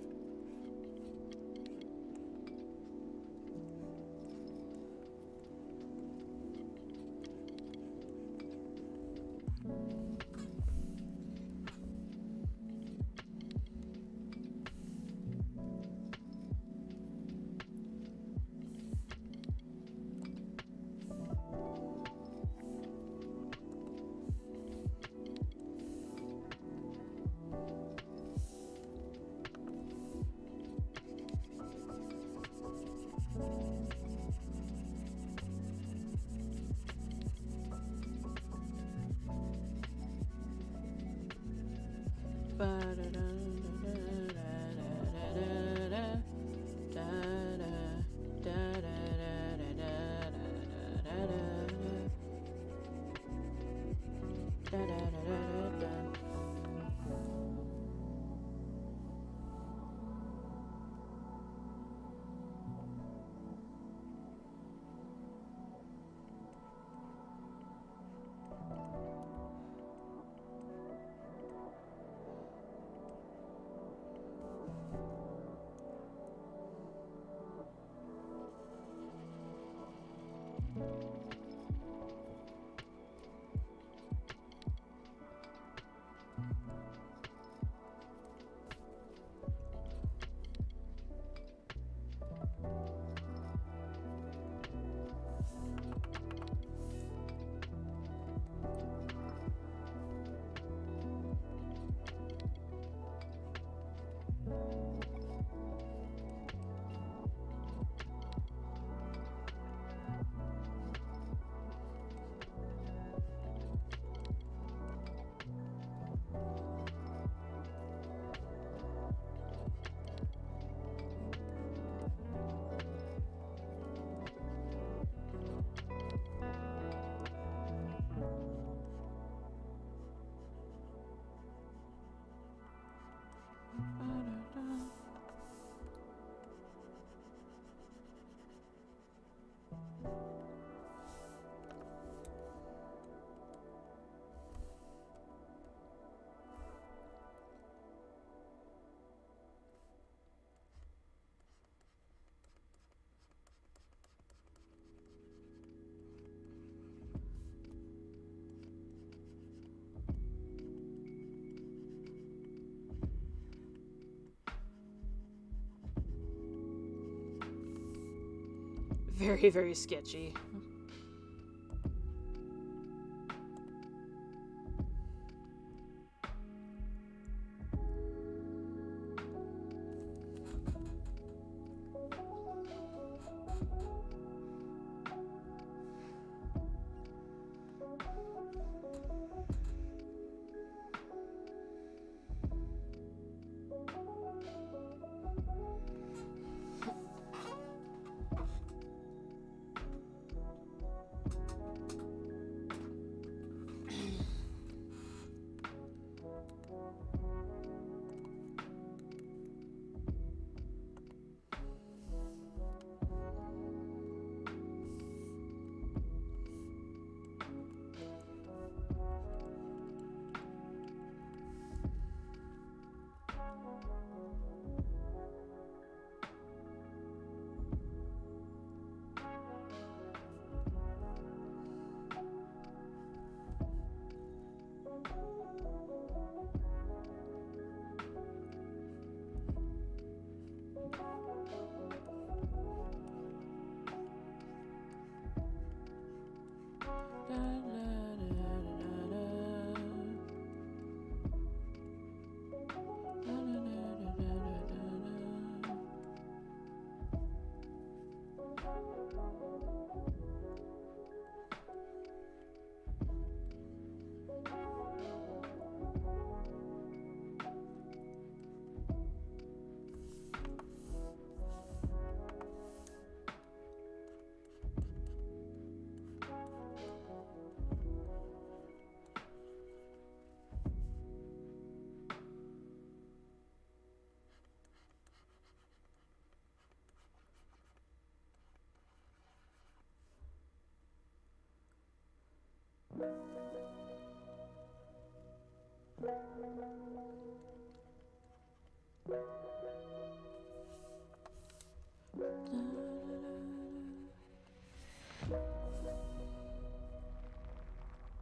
A: Very, very sketchy.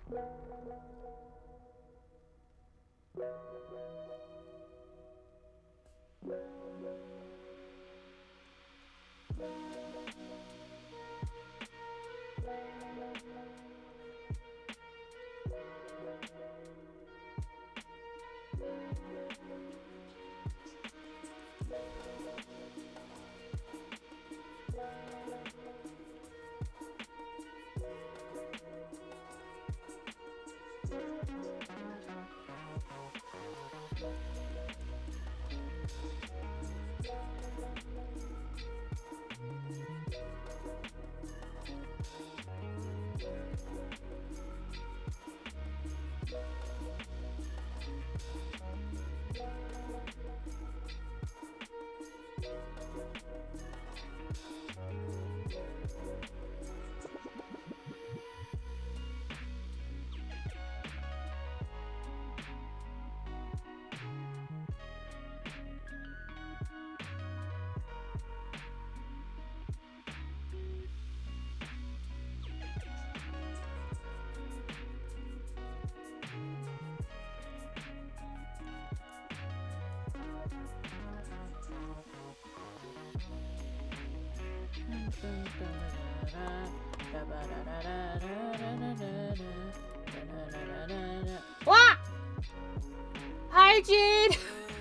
A: What? Hi, Jade.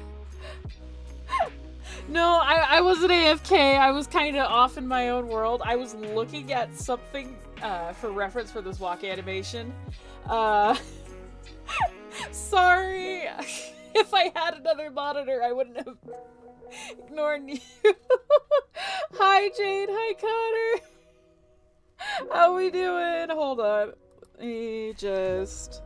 A: No, I, I wasn't A F K. I was kind of off in my own world. I was looking at something uh, for reference for this walk animation. Uh, sorry. If I had another monitor, I wouldn't have ignored you. Hi, Jade. Hi, Connor. How we doing? Hold on. Let me just...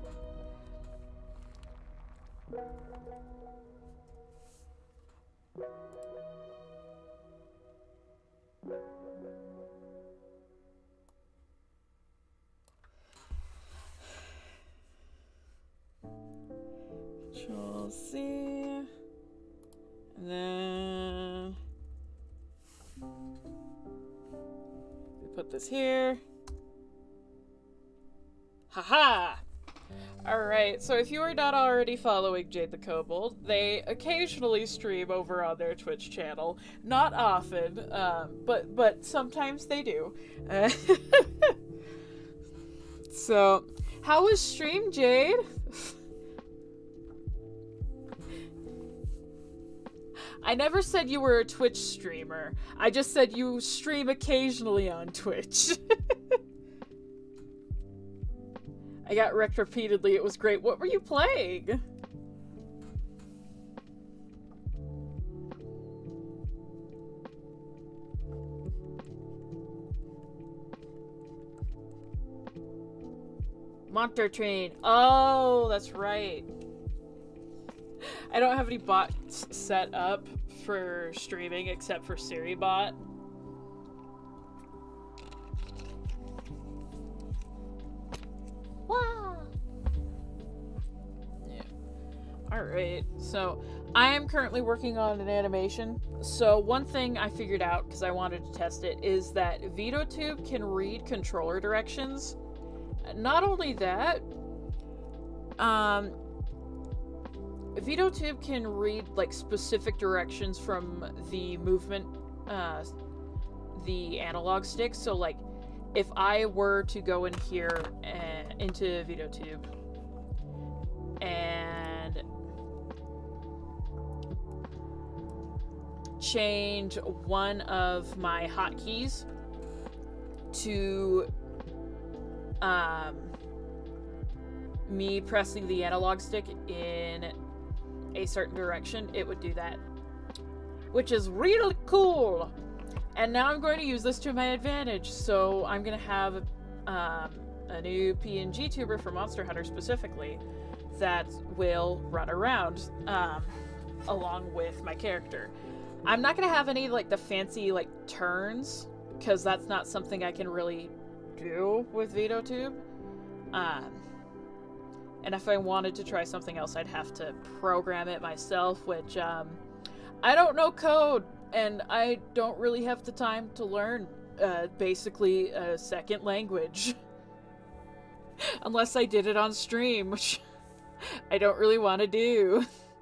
A: Control C. And then... we put this here. Haha! Alright, so if you are not already following Jade the Kobold, they occasionally stream over on their Twitch channel. Not often, um, but but sometimes they do. Uh, so, how was stream, Jade? I never said you were a Twitch streamer. I just said you stream occasionally on Twitch. I got wrecked repeatedly. It was great. What were you playing? Monster Train. Oh, that's right. I don't have any bots set up for streaming except for SiriBot. Wow. Yeah. Alright, so I am currently working on an animation. So one thing I figured out, because I wanted to test it, is that VideoTube can read controller directions. Not only that, um, VideoTube can read like specific directions from the movement, uh, the analog stick. So like, if I were to go in here and into VideoTube and change one of my hotkeys to um, me pressing the analog stick in a certain direction, it would do that, which is really cool. And now I'm going to use this to my advantage. So I'm going to have um, a new pngtuber for Monster Hunter specifically that will run around um, along with my character. I'm not going to have any like the fancy like turns, because that's not something I can really do with VideoTube. Um, and if I wanted to try something else, I'd have to program it myself, which um, I don't know code. And I don't really have the time to learn, uh, basically, a second language. Unless I did it on stream, which I don't really want to do.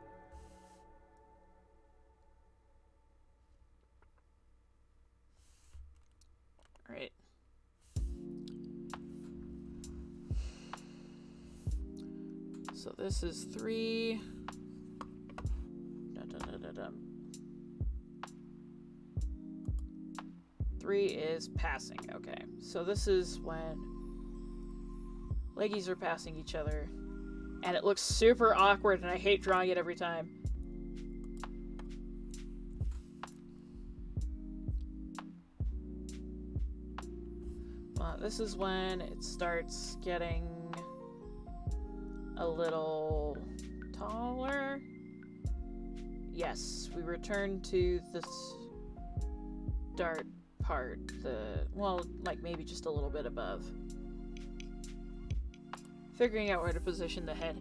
A: Alright. So this is three. Dun, dun, dun, dun, dun. Three is passing. Okay. So this is when leggies are passing each other. And it looks super awkward, and I hate drawing it every time. Well, this is when it starts getting a little taller. Yes, we return to this dart part. The, well, like maybe just a little bit above. Figuring out where to position the head.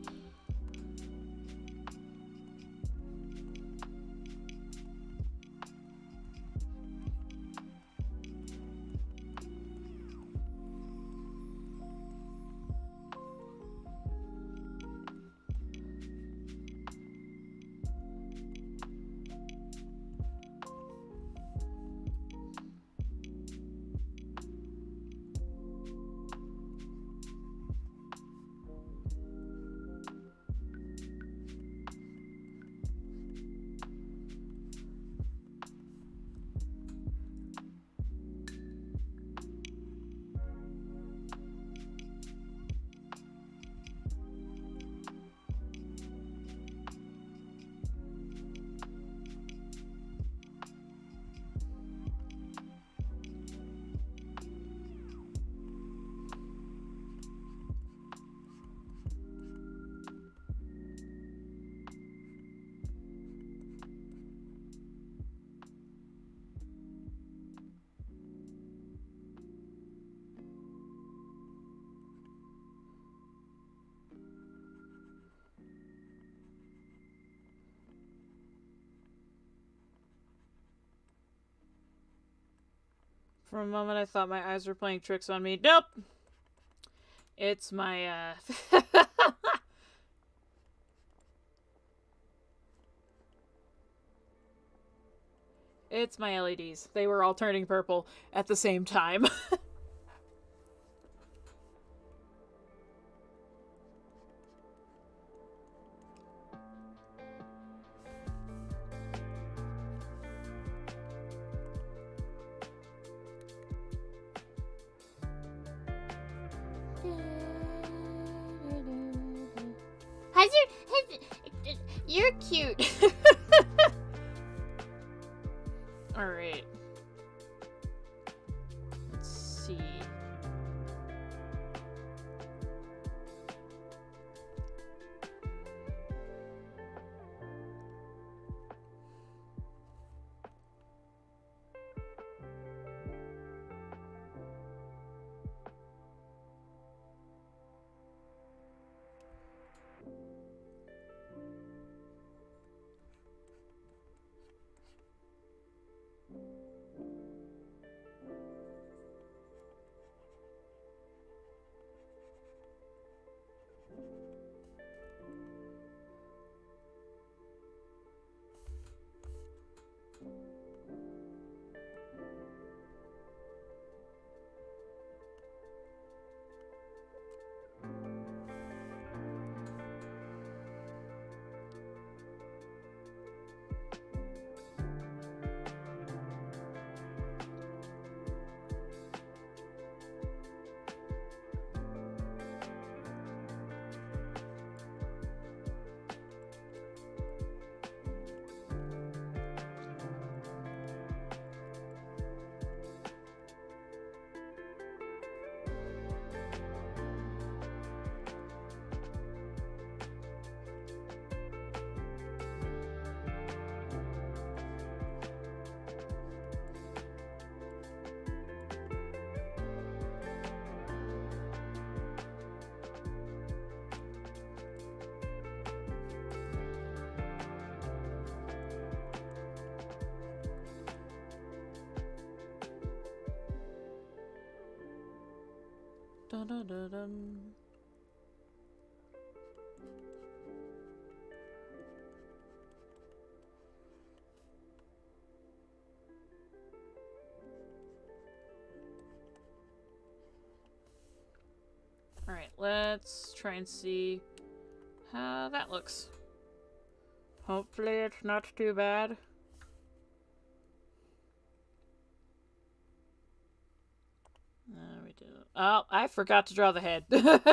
A: For a moment, I thought my eyes were playing tricks on me. Nope! It's my, uh... it's my L E Ds. They were all turning purple at the same time.
B: How's your... How's, you're cute.
A: Alright. Let's see. Dun, dun, dun, dun. Alright, let's try and see how that looks. Hopefully it's not too bad. There we do. Oh, I forgot to draw the head.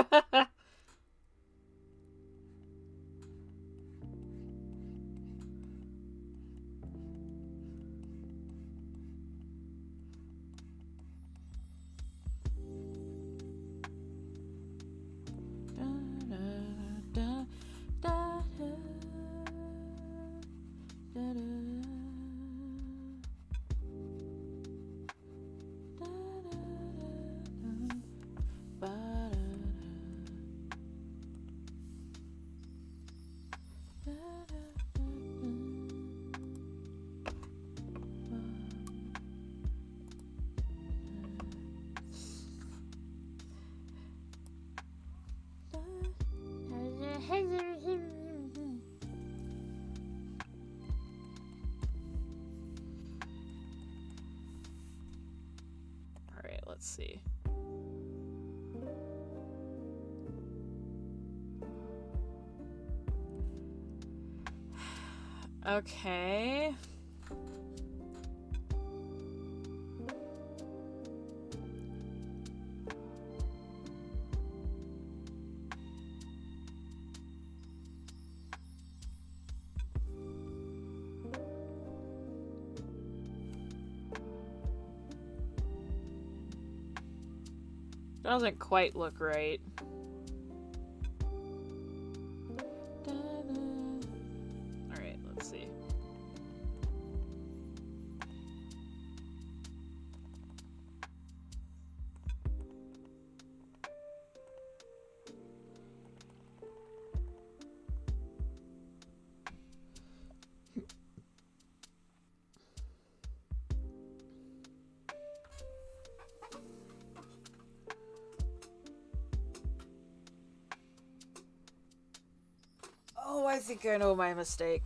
A: Alright, let's see. Okay. Doesn't quite look right. Alright, let's see. Oh, I think I know my mistake.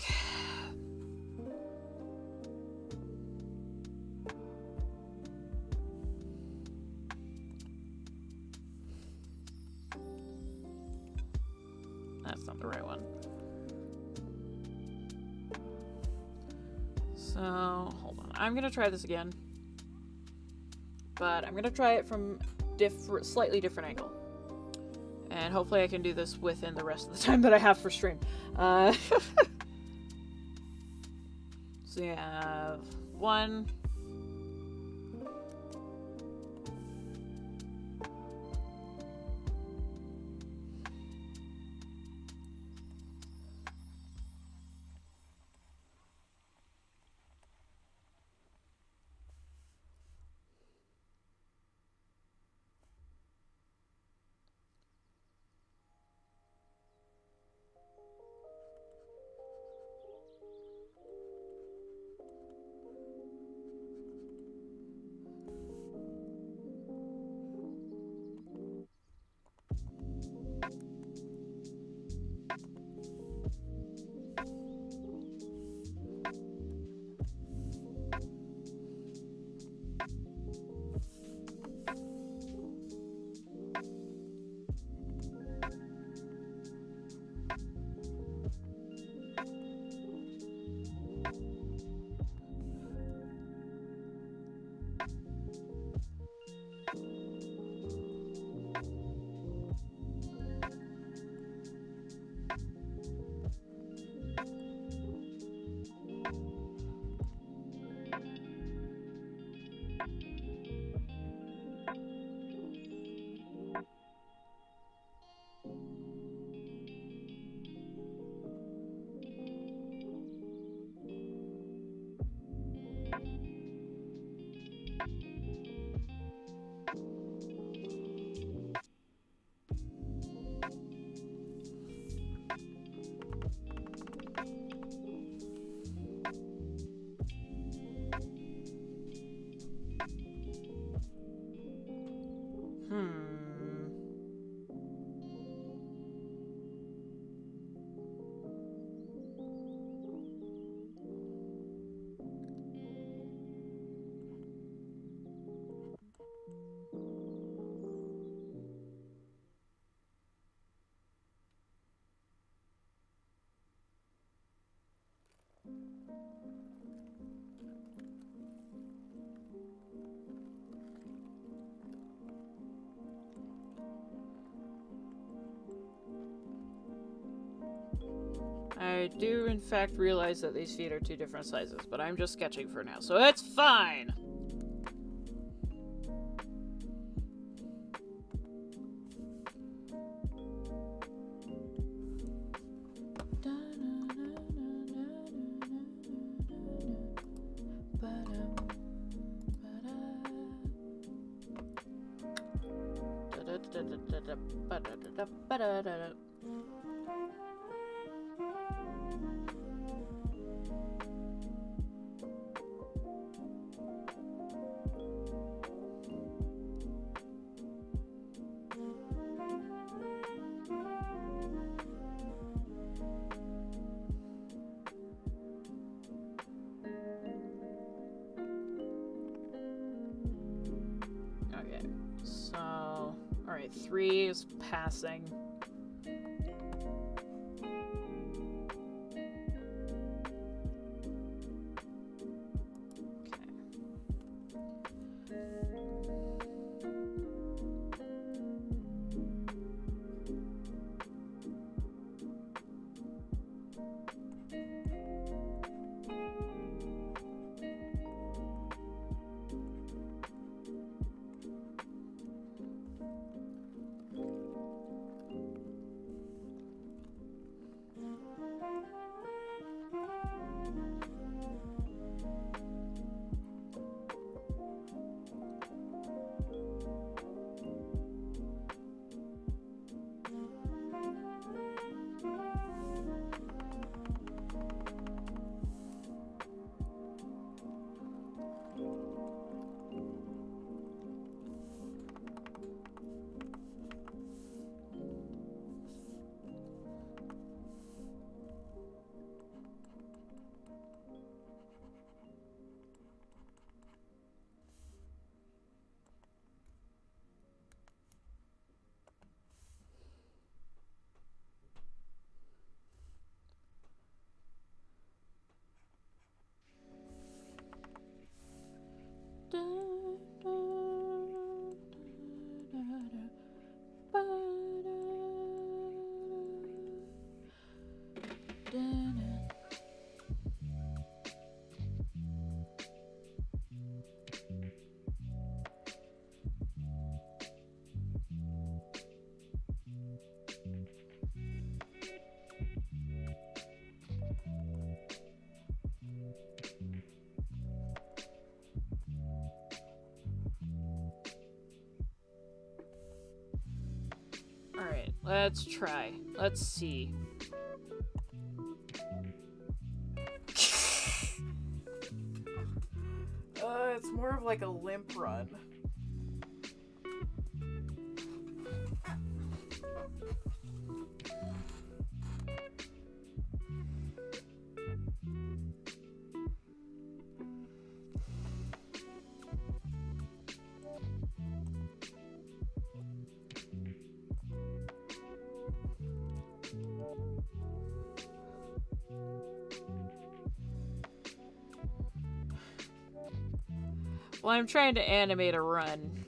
A: That's not the right one. So, hold on. I'm gonna try this again. But I'm gonna try it from different, slightly different angle. And hopefully I can do this within the rest of the time that I have for stream. Uh, so you have one. I do in fact realize that these feet are two different sizes, but I'm just sketching for now, so it's fine! Okay, so, alright, three is passing. Alright, let's try. Let's see. uh, it's more of like a limp run. Well, I'm trying to animate a run.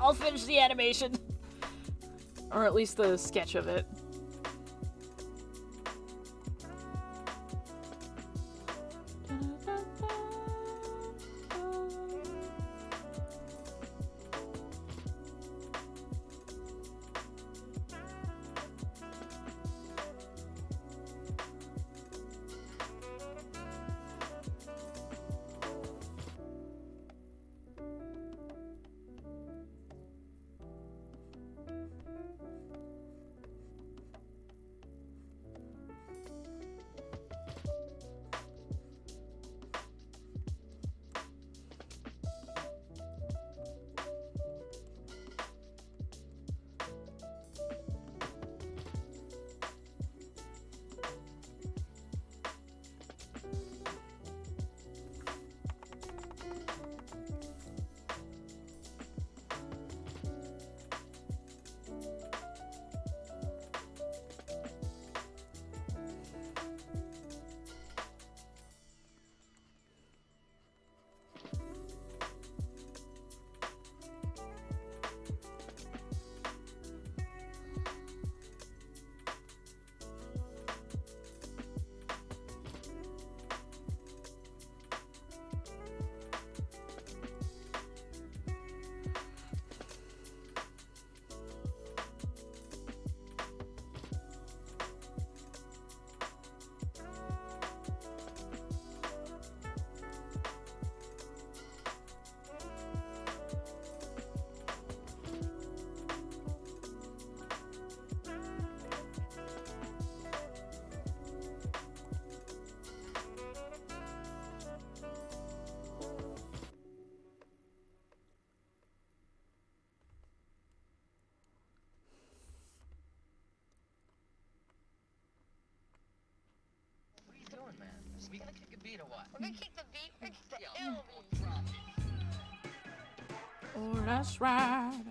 A: I'll finish the animation. Or at least the sketch of it.
C: We gonna kick a beat or what? We're gonna kick the beat. We're gonna kick the ill drop it.
A: Oh, that's right.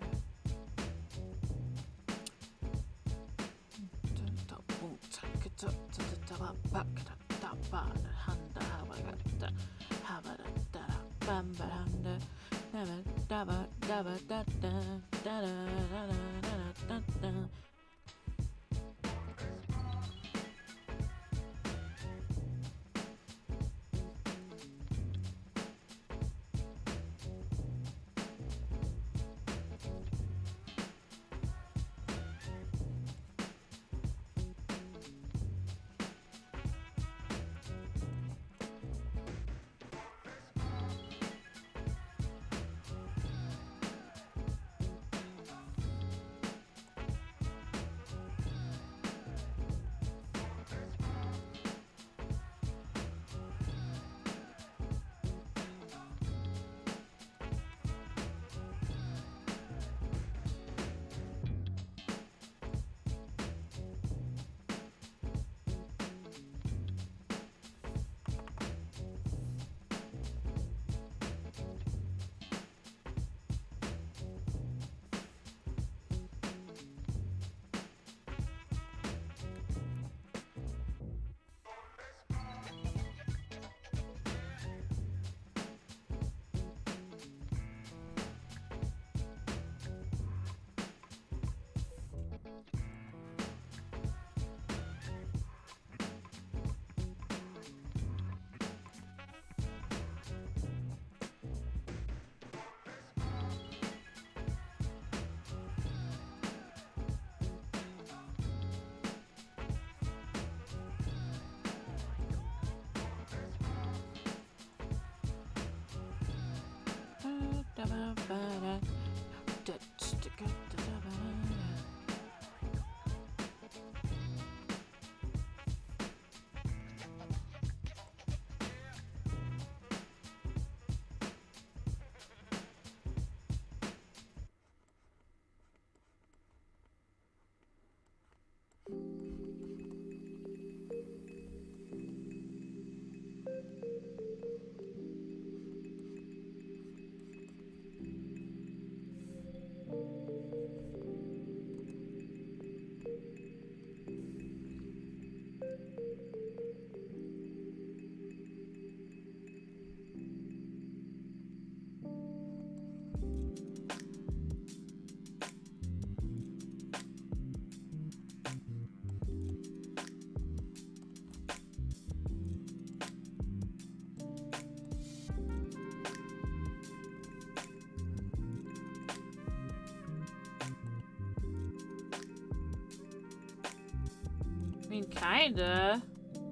A: mean, kinda.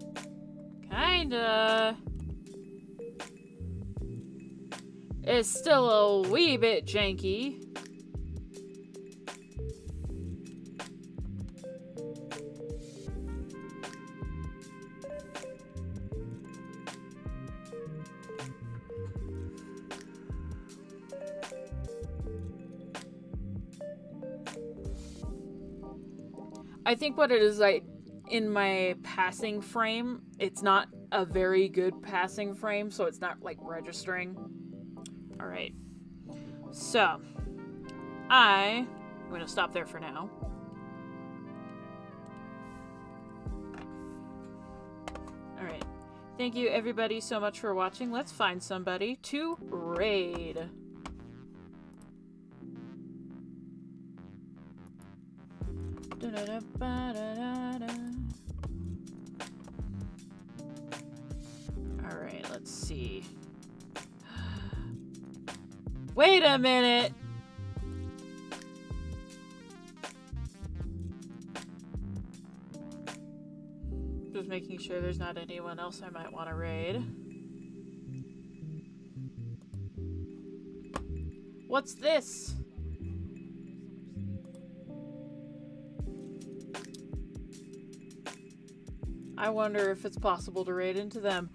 A: Kinda. It's still a wee bit janky. I think what it is, like, in my passing frame, it's not a very good passing frame, so it's not, like, registering. Alright. So, I am going to stop there for now. Alright. Thank you, everybody, so much for watching. Let's find somebody to raid. Alright, let's see. Wait a minute! Just making sure there's not anyone else I might want to raid. What's this? I wonder if it's possible to raid into them.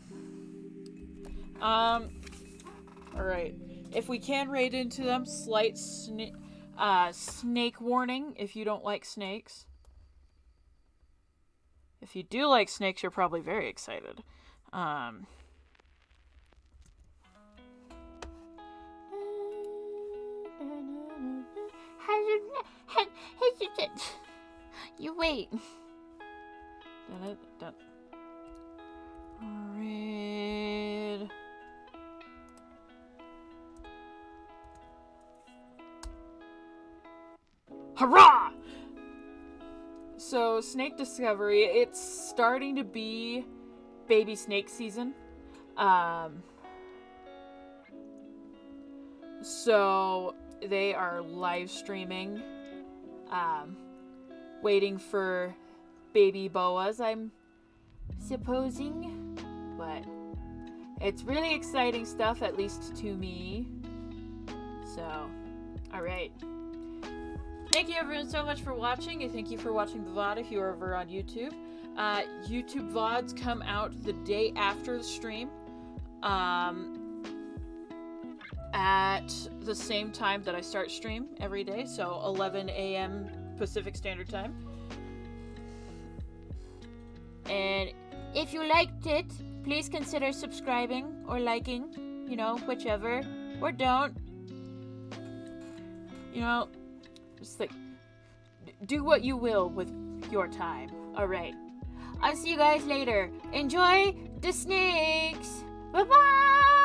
A: Um, alright. If we can raid into them, slight sna uh, snake warning if you don't like snakes. If you do like snakes, you're probably very excited. Um...
B: You wait.
A: Dun, dun, dun. Red. Hurrah! So, snake discovery, it's starting to be baby snake season. Um, so, they are live streaming, um, waiting for baby boas, I'm supposing, but it's really exciting stuff, at least to me. So, alright. Thank you everyone so much for watching, and thank you for watching the V O D if you're over on YouTube. Uh, YouTube V O Ds come out the day after the stream, um, at the same time that I start stream every day, so eleven A M Pacific Standard Time.
B: And if you liked it, please consider subscribing or liking, you know, whichever, or don't.
A: You know, just like, do what you will with your time. Alright.
B: I'll see you guys later. Enjoy the snakes. Bye-bye!